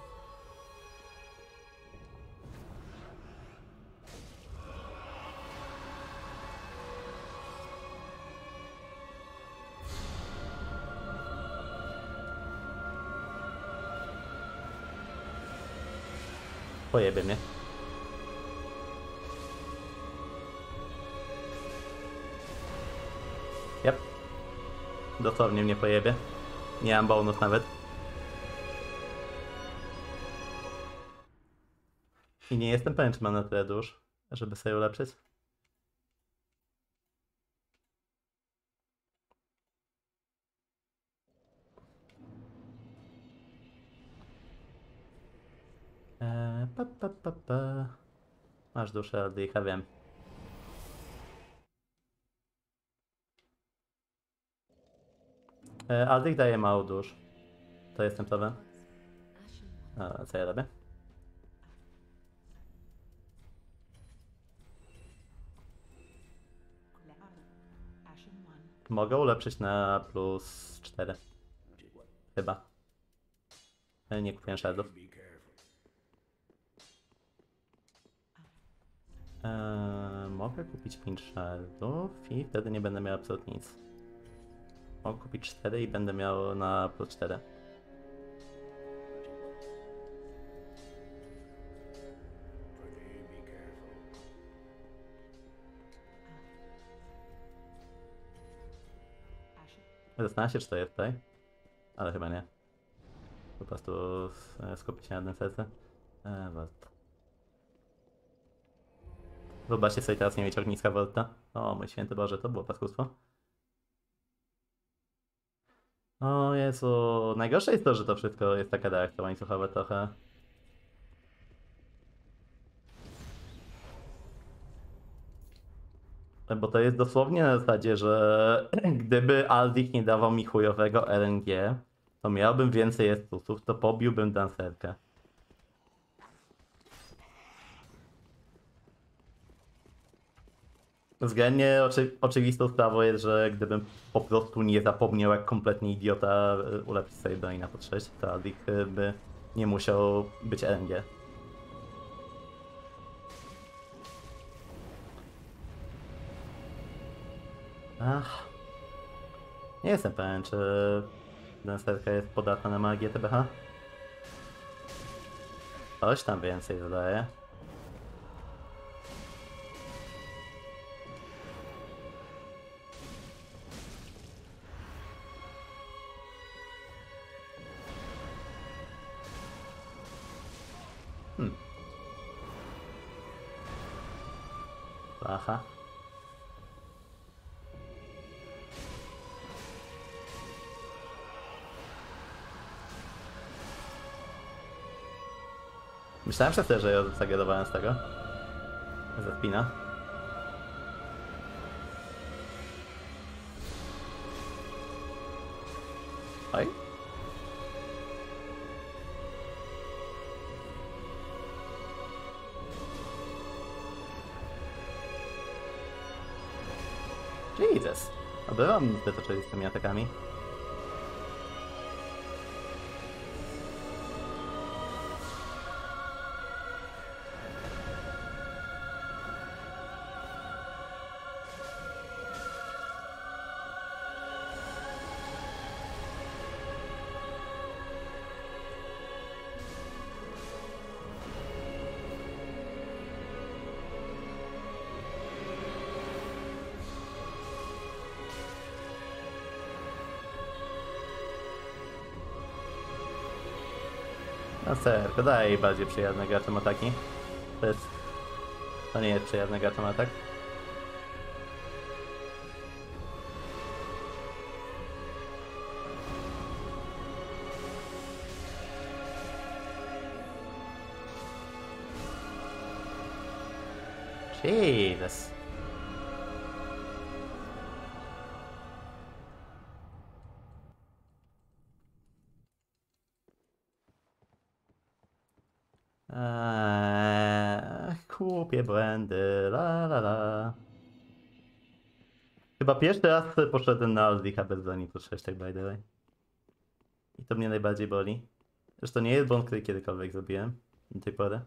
Pojebie mnie. Yep. Dosłownie mnie pojebie. Nie mam bonus nawet. I nie jestem pewien, czy mam na tyle dusz, żeby sobie ulepszyć. Masz duszę oddycha, wiem. Aldych daje mało dusz. To jestem pewien. Co ja robię? Mogę ulepszyć na plus 4. Chyba. Nie kupiłem shardów. Mogę kupić 5 shardów i wtedy nie będę miał absolutnie nic. Mogę kupić 4 i będę miał na plus 4. Zastanawiam się, czy to jest tutaj, ale chyba nie. Po prostu skupić się na jednym serce. Zobaczcie sobie teraz nie mieć ogniska Volta. O mój święty Boże, to było paskudstwo. O Jezu, najgorsze jest to, że to wszystko jest taka reakcja łańcuchowa trochę. Bo to jest dosłownie na zasadzie, że gdyby Aldik nie dawał mi chujowego RNG, to miałbym więcej estusów, to pobiłbym dancerkę. Względnie oczywistą sprawą jest, że gdybym po prostu nie zapomniał jak kompletnie idiota ulepszyć sobie broni na po 6, to Aldik by nie musiał być RNG. Ach. Nie jestem pewien, czy dancerka jest podatna na magię TBH. Coś tam więcej zadaje. Aha. Myślałem przez to, że ja zagadowałem z tego. Ze spina. Oj. Jesus. Byłam zbyt oczywistymi atakami. No serio, daj bardziej przyjazne graczom ataki. To jest... To nie jest przyjazny graczom atak. Jesus. Kupię błędy, la la la. Chyba pierwszy raz poszedłem na Aldricha bez broni po 6, tak by the way. I to mnie najbardziej boli. Zresztą nie jest błąd, który kiedykolwiek zrobiłem do tej pory.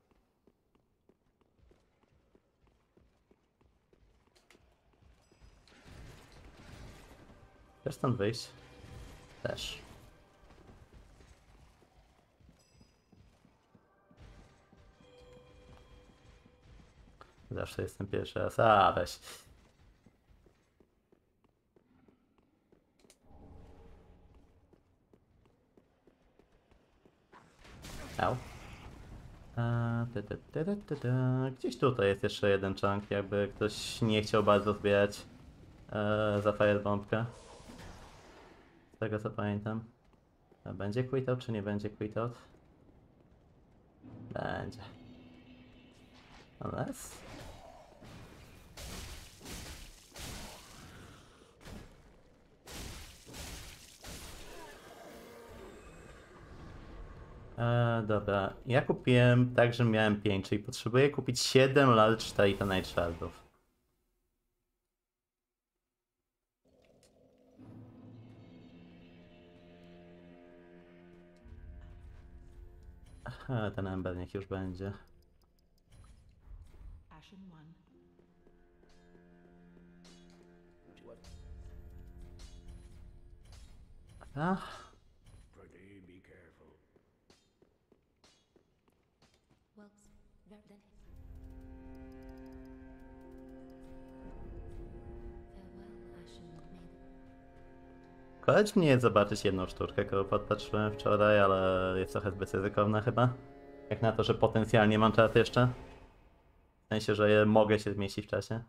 Chcesz stąd wyjść? Też. Zawsze jestem pierwszy raz. A, weź. Au. Gdzieś tutaj jest jeszcze jeden chunk, jakby ktoś nie chciał bardzo zbierać za firebombkę. Z tego co pamiętam. A będzie quit-out czy nie będzie quit-out? Będzie. Unless... Dobra, ja kupiłem tak, że miałem 5, czyli potrzebuję kupić 7 large titanite shardów. Ten ember niech już będzie. Ashen one. Ach. Well, then. Farewell, Ashen Maiden. Koledź mnie zobaczyć jedną sztuczkę, którą podpatrzyłem wczoraj, ale jest trochę zbyt ryzykowna chyba. Jak na to, że potencjalnie mam czas jeszcze. W sensie, że mogę się zmieścić w czasie.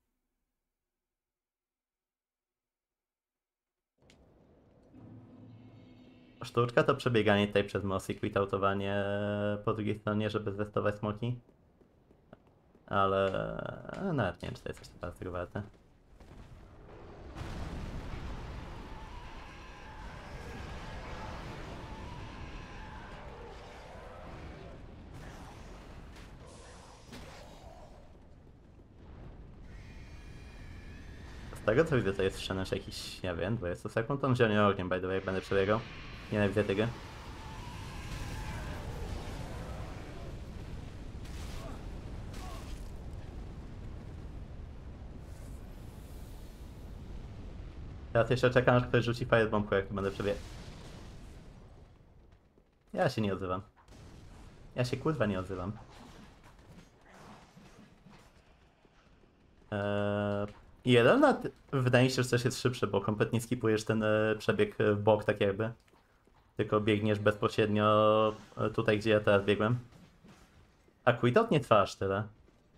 Sztuczka to przebieganie tutaj przez most i quitautowanie po drugiej stronie, żeby zrestować smoki. Ale nawet nie wiem, czy to jest coś tak bardzo warte. Z tego co widzę, to jest szczęść jakiś, nie wiem, 20 sekund. On zionie ogniem, by the way, jak będę przebiegał. Nienawidzę tego. Teraz jeszcze czekam, aż ktoś rzuci firebombkę, jak tu będę przebiegał. Ja się nie odzywam. Ja się kurwa nie odzywam. Jeden, wydaje mi się, że coś jest szybsze, bo kompletnie skipujesz ten przebieg w bok, tak jakby. Tylko biegniesz bezpośrednio tutaj, gdzie ja teraz biegłem. A quitot nie trwa aż tyle.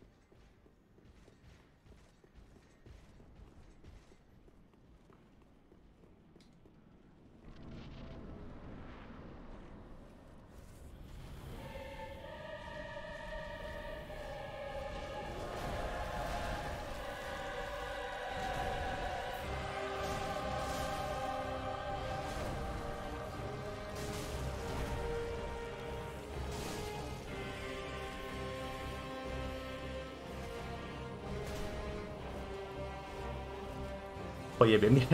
Pojebie mnie.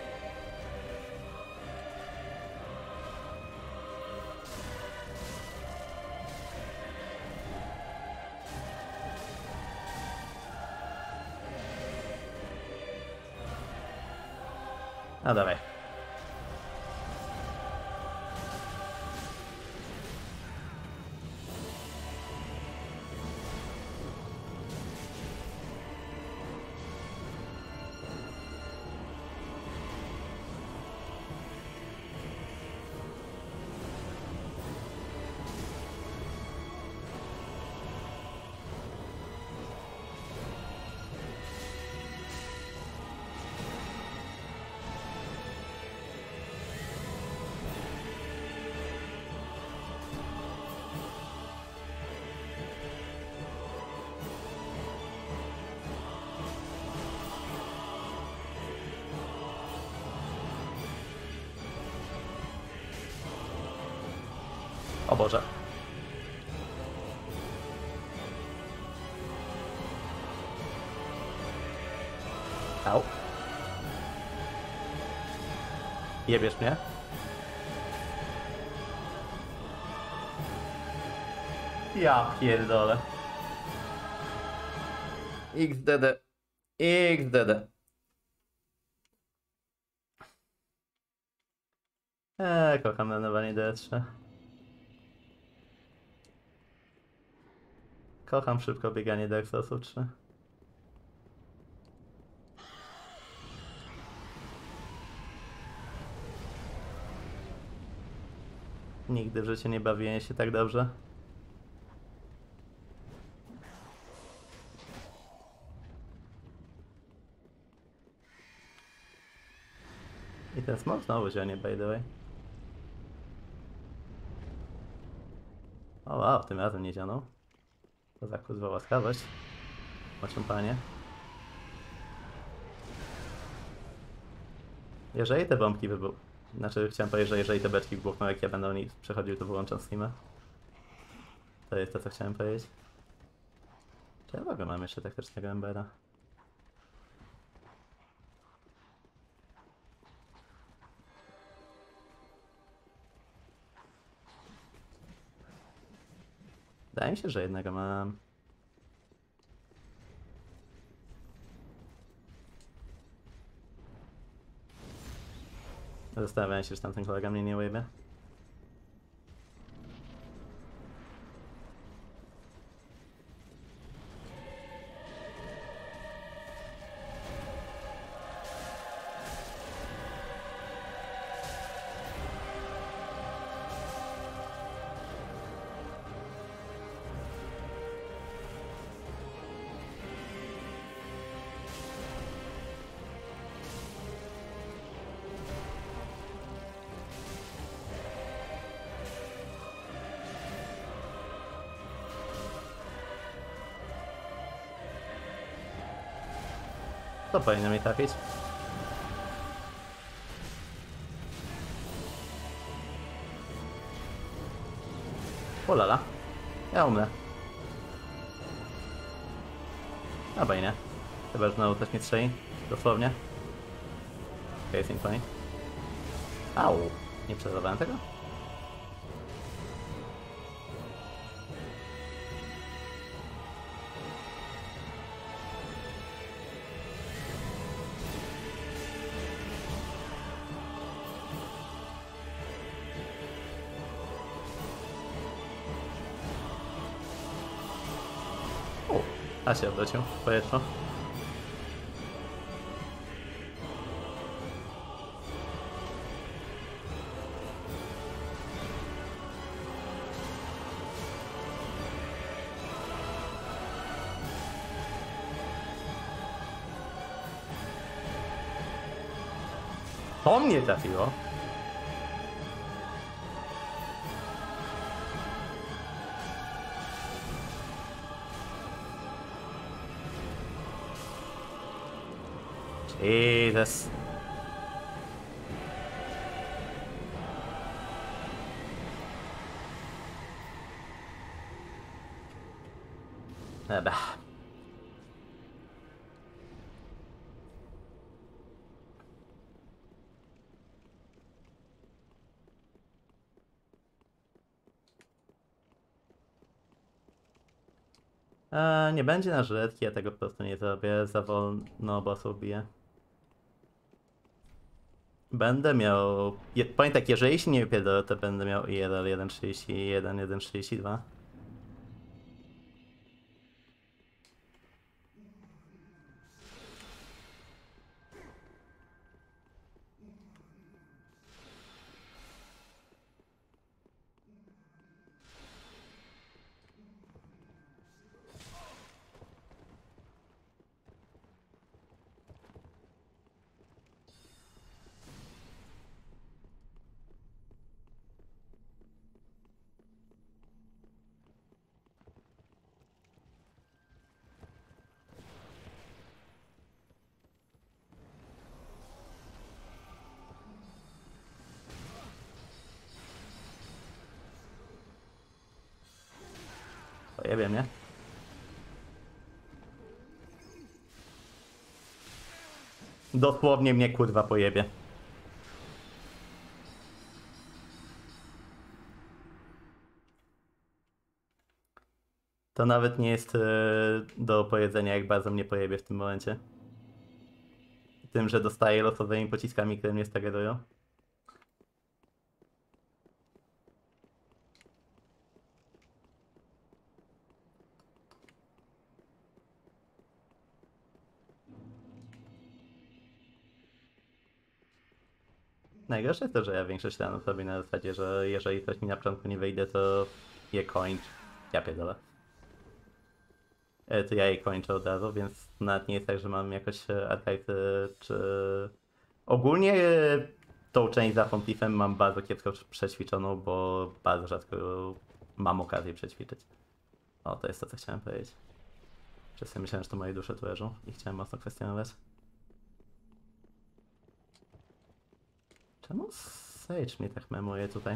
A dawaj. O Boże. Au. Jebiesz mnie? Ja pierdolę. XDD. XDD. Kocham nadawanie DS3. Kocham szybko bieganie Dark Soulsu 3. Nigdy w życiu nie bawiłem się tak dobrze. I ten smok znowu zionie, by the way. O wow, tym razem nie zionął. To za kurwa łaskawość. Oczym panie. Jeżeli te bombki wybuchną... Znaczy chciałem powiedzieć, że jeżeli te beczki wybuchną, jak ja będę o nich przechodził, to wyłączam streama. To jest to, co chciałem powiedzieć. Czy ja w ogóle mam jeszcze taktycznego embera? Wydaje mi się, że jednego mam. Zastanawiałem się, czy tamten kolega mnie nie ujebie. To powinno mi trafić. Ulala. Ja umrę. Albo i nie. Chyba, że znowu coś mi strzeli. Dosłownie. Okej, Symphony. Au! Nie przerwałem tego? A się obrócił w powietrzu. To mnie trafiło. Jesus. Dobra. Nie będzie na żyletki, ja tego po prostu nie zrobię. Za wolno bossów biję. Będę miał... Powiem tak, jeżeli się nie wypierdolę, to będę miał IRL 1.31, 1.32. Pojebie mnie. Dosłownie mnie kurwa pojebie. To nawet nie jest do powiedzenia, jak bardzo mnie pojebie w tym momencie. Tym, że dostaję losowymi pociskami, które mnie staggerują. Najgorsze jest to, że ja większość ranów robię na zasadzie, że jeżeli coś mi na początku nie wyjdzie, to je kończ. Ja pierdolę. To ja je kończę od razu, więc nawet nie jest tak, że mam jakoś archive czy... Ogólnie tą część za Pontiffem mam bardzo kiepsko przećwiczoną, bo bardzo rzadko mam okazję przećwiczyć. O, to jest to, co chciałem powiedzieć. Czasem myślałem, że to moje dusze tu leżą i chciałem mocno kwestionować. Czemu Sage mnie tak memuje tutaj?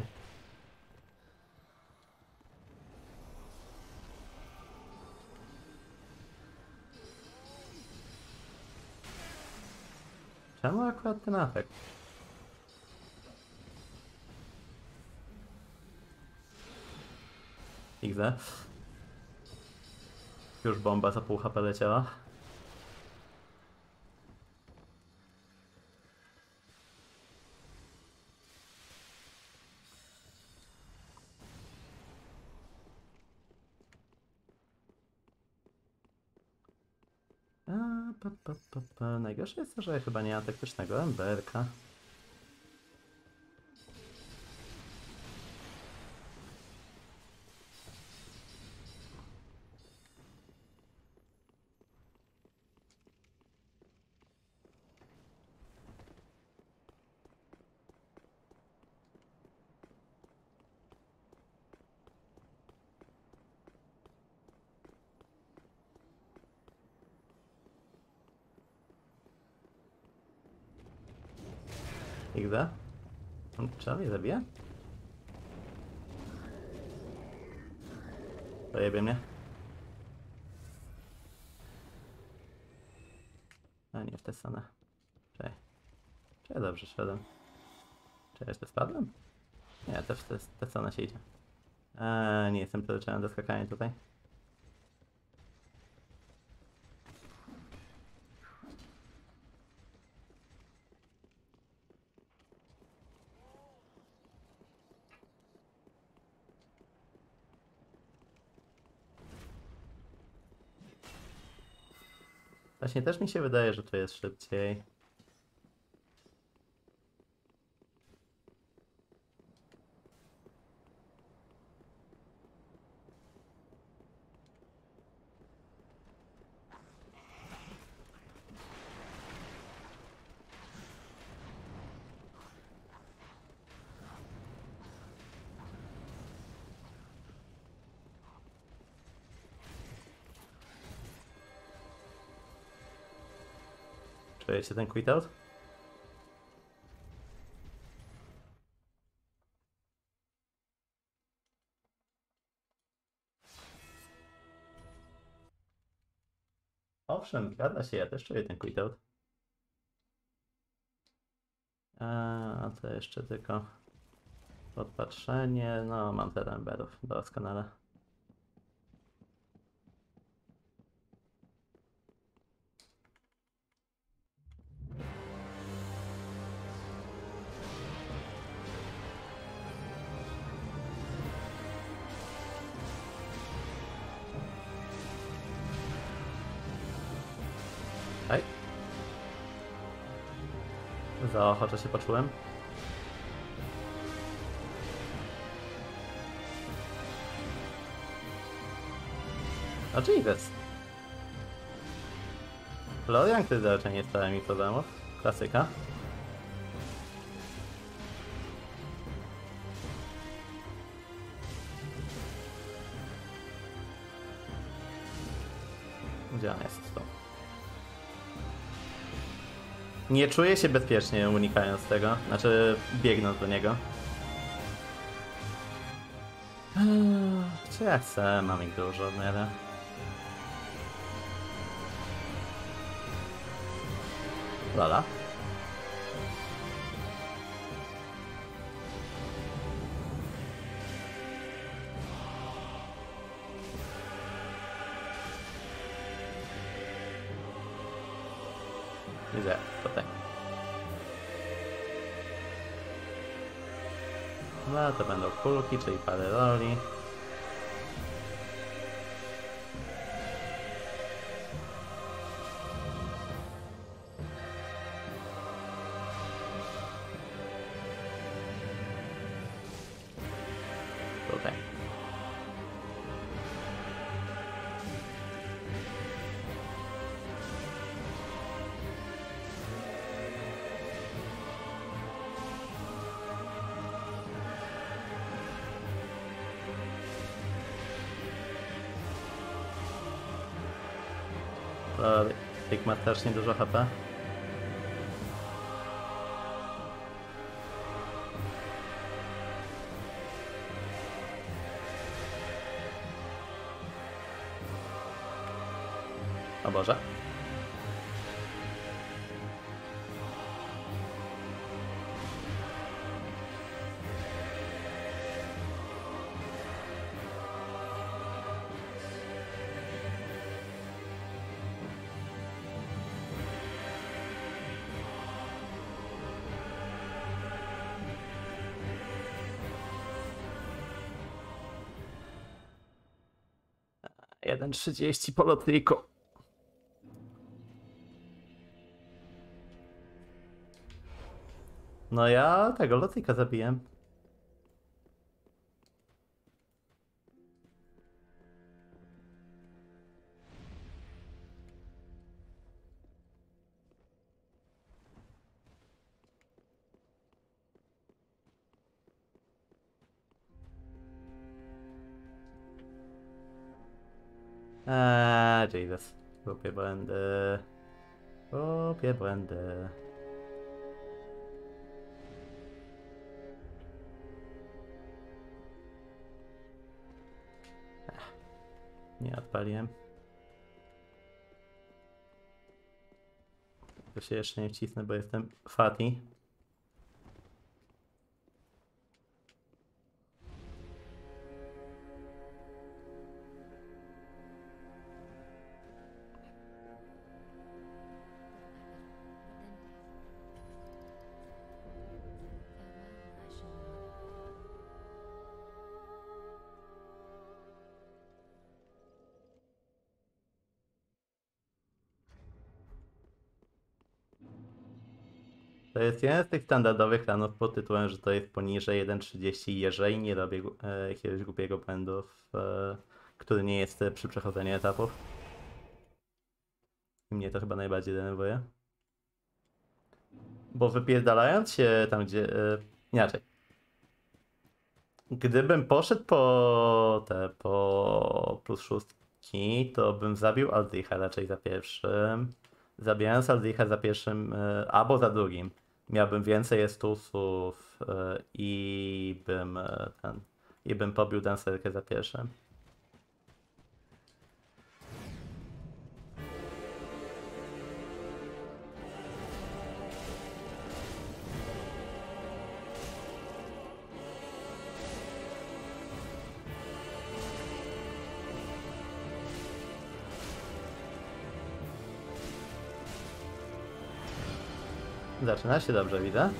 Czemu akurat ten atak? XD. Już bomba za pół HP leciała. Najgorsze jest to, że ja chyba nie mam taktycznego emberka. XD. Czy on mnie zabije? Pojebie mnie. A nie w tę stronę. Czekaj. Czy ja dobrze szedłem? Czy ja jeszcze spadłem? Nie, też w tę stronę się idzie. Nie jestem przyzwyczajony do skakania tutaj. Właśnie też mi się wydaje, że to jest szybciej. Czujecie ten quit out? Owszem, zgadza się, ja też czuję ten quit out. A to jeszcze tylko podpatrzenie. No, mam te emberów, doskonale. Hej. Za ochoczo się poczułem. A Jesus. Florian, który zazwyczaj nie stawia mi problemów. Klasyka. Gdzie on jest tu? Nie czuję się bezpiecznie unikając tego, znaczy biegnąc do niego. Czy ja chcę? Mam ich dużo w miarę. Lala. Widzę, tutaj. No to będą kulki, czyli parę roli. Tutaj. Tik ma strasznie dużo HP. O Boże. Jeden 30 po lotniku. No ja tego lotnika zabiłem. Jesus. Głupie błędy. Głupie błędy. Nie odpaliłem. To się jeszcze nie wcisnę, bo jestem fatty. Farewell, Ashen One. To jest jeden z tych standardowych ranów pod tytułem, że to jest poniżej 1.30, jeżeli nie robię jakiegoś głupiego błędu, który nie jest przy przechodzeniu etapów. I mnie to chyba najbardziej denerwuje. Bo wypierdalając się tam, gdzie... inaczej. Gdybym poszedł po plus szóstki, to bym zabił Aldricha raczej za pierwszym. Zabijając Aldricha za pierwszym, albo za drugim, miałbym więcej estusów i bym pobił dancerkę za pierwszym. Zaczyna się dobrze, widzę.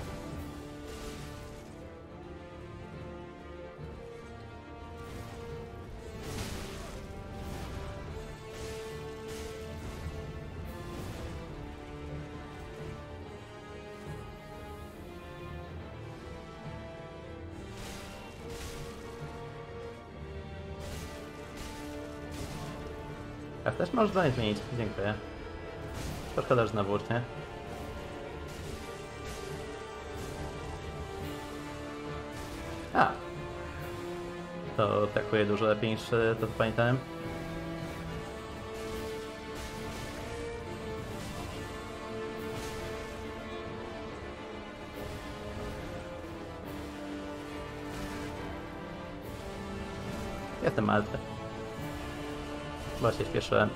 A też możesz broń zmienić, dziękuję. Szkoda, że na włócznie. A! To atakuje dużo lepiej niż to pamiętałem. Jestem martwy. Bo się śpieszyłem.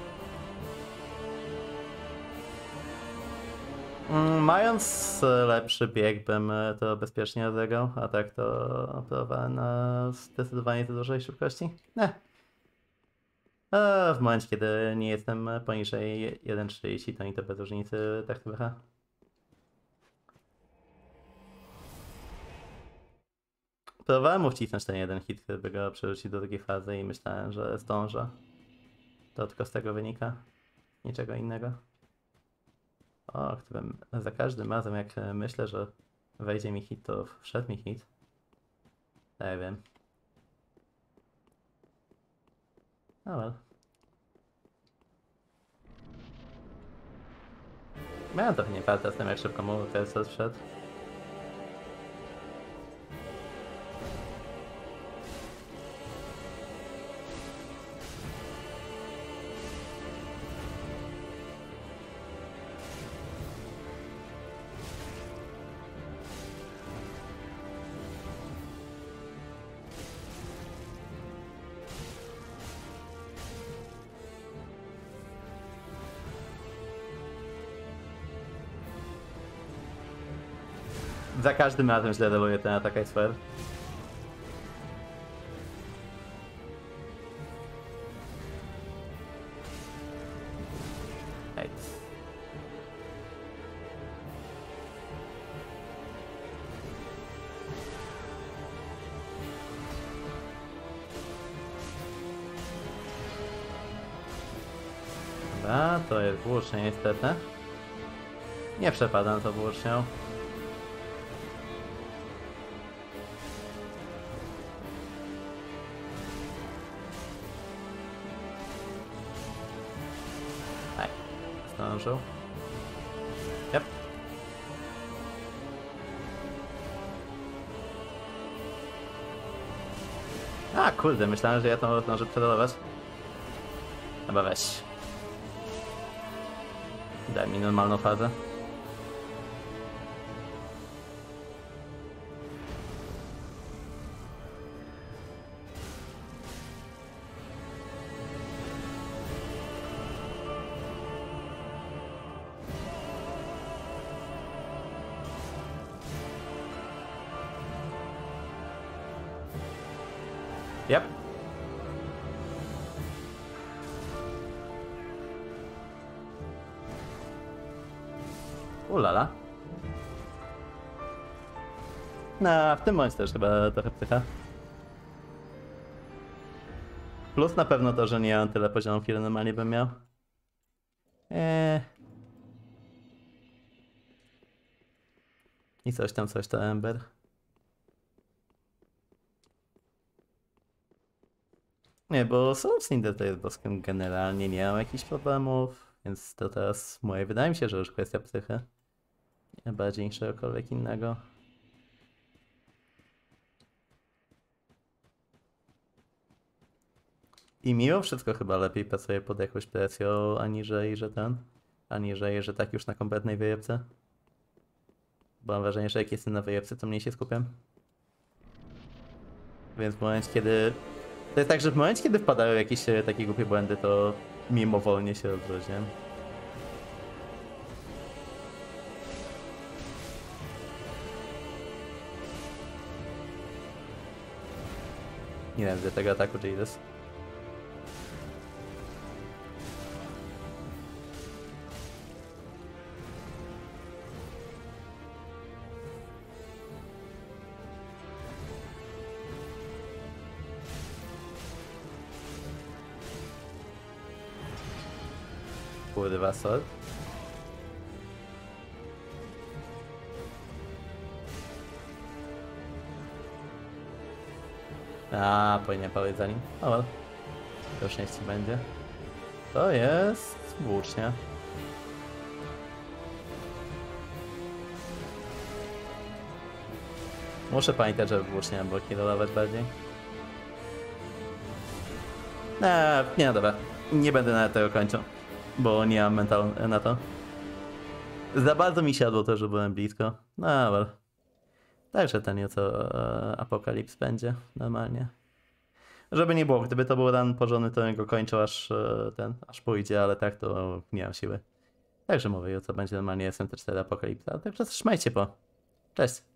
Mając lepszy bieg bym to bezpiecznie rozegrał, a tak to próbowałem na zdecydowanie za dużej szybkości. A w momencie, kiedy nie jestem poniżej 1.30, to mi to bez różnicy tak trochę. Próbowałem mu wcisnąć ten jeden hit, by go przerzucić do drugiej fazy i myślałem, że zdążę. To tylko z tego wynika. Niczego innego. O, którym za każdym razem jak myślę, że wejdzie mi hit, to wszedł mi hit. Nie wiem. No well. Miałem trochę nieparta z tym, jak szybko mu teraz wszedł. Za każdym razem źle roluję ten atak, I swear. Hej. Dobra, to jest włócznie niestety. Nie przepadam to włócznią. Zdążył. Yep. A kurde, myślałem, że ja to zdążę przedolować. Chyba weź. Daj mi normalną fazę. Ulala. No, w tym momencie też chyba trochę pycha. Plus na pewno to, że nie mam tyle poziomów, ile normalnie bym miał. I coś tam Ember. Nie, bo Soul Cinder to jest boskiem generalnie nie mam jakichś problemów, więc to teraz moje wydaje mi się, że już kwestia psychy. Nie bardziej niż czegokolwiek innego. I mimo wszystko chyba lepiej pasuje pod jakąś presją, aniżeli, że tak już na kompletnej wyjebce. Bo mam wrażenie, że jak jestem na wyjebce, to mniej się skupiam. Więc w momencie, kiedy... To jest tak, że w momencie, kiedy wpadają jakieś takie głupie błędy, to mimowolnie się odrodziłem. Nie wiem, tego ataku Jesus. Kurwa, sol. A, powinien powiedzieć za nim. O, well. To już niech ci będzie. To jest włócznia. Muszę pamiętać, żeby włócznia było killować bardziej. Nie, no dobra. Nie będę nawet tego kończył, bo nie mam mentalu na to. Za bardzo mi siadło to, że byłem blisko. No, well. Także ten nieco Apokalips będzie normalnie. Żeby nie było, gdyby to był run porządny, to go kończył aż pójdzie, ale tak to nie mam siły. Także mówię, co będzie normalnie SMT4 Apokalips. Także trzymajcie po. Cześć.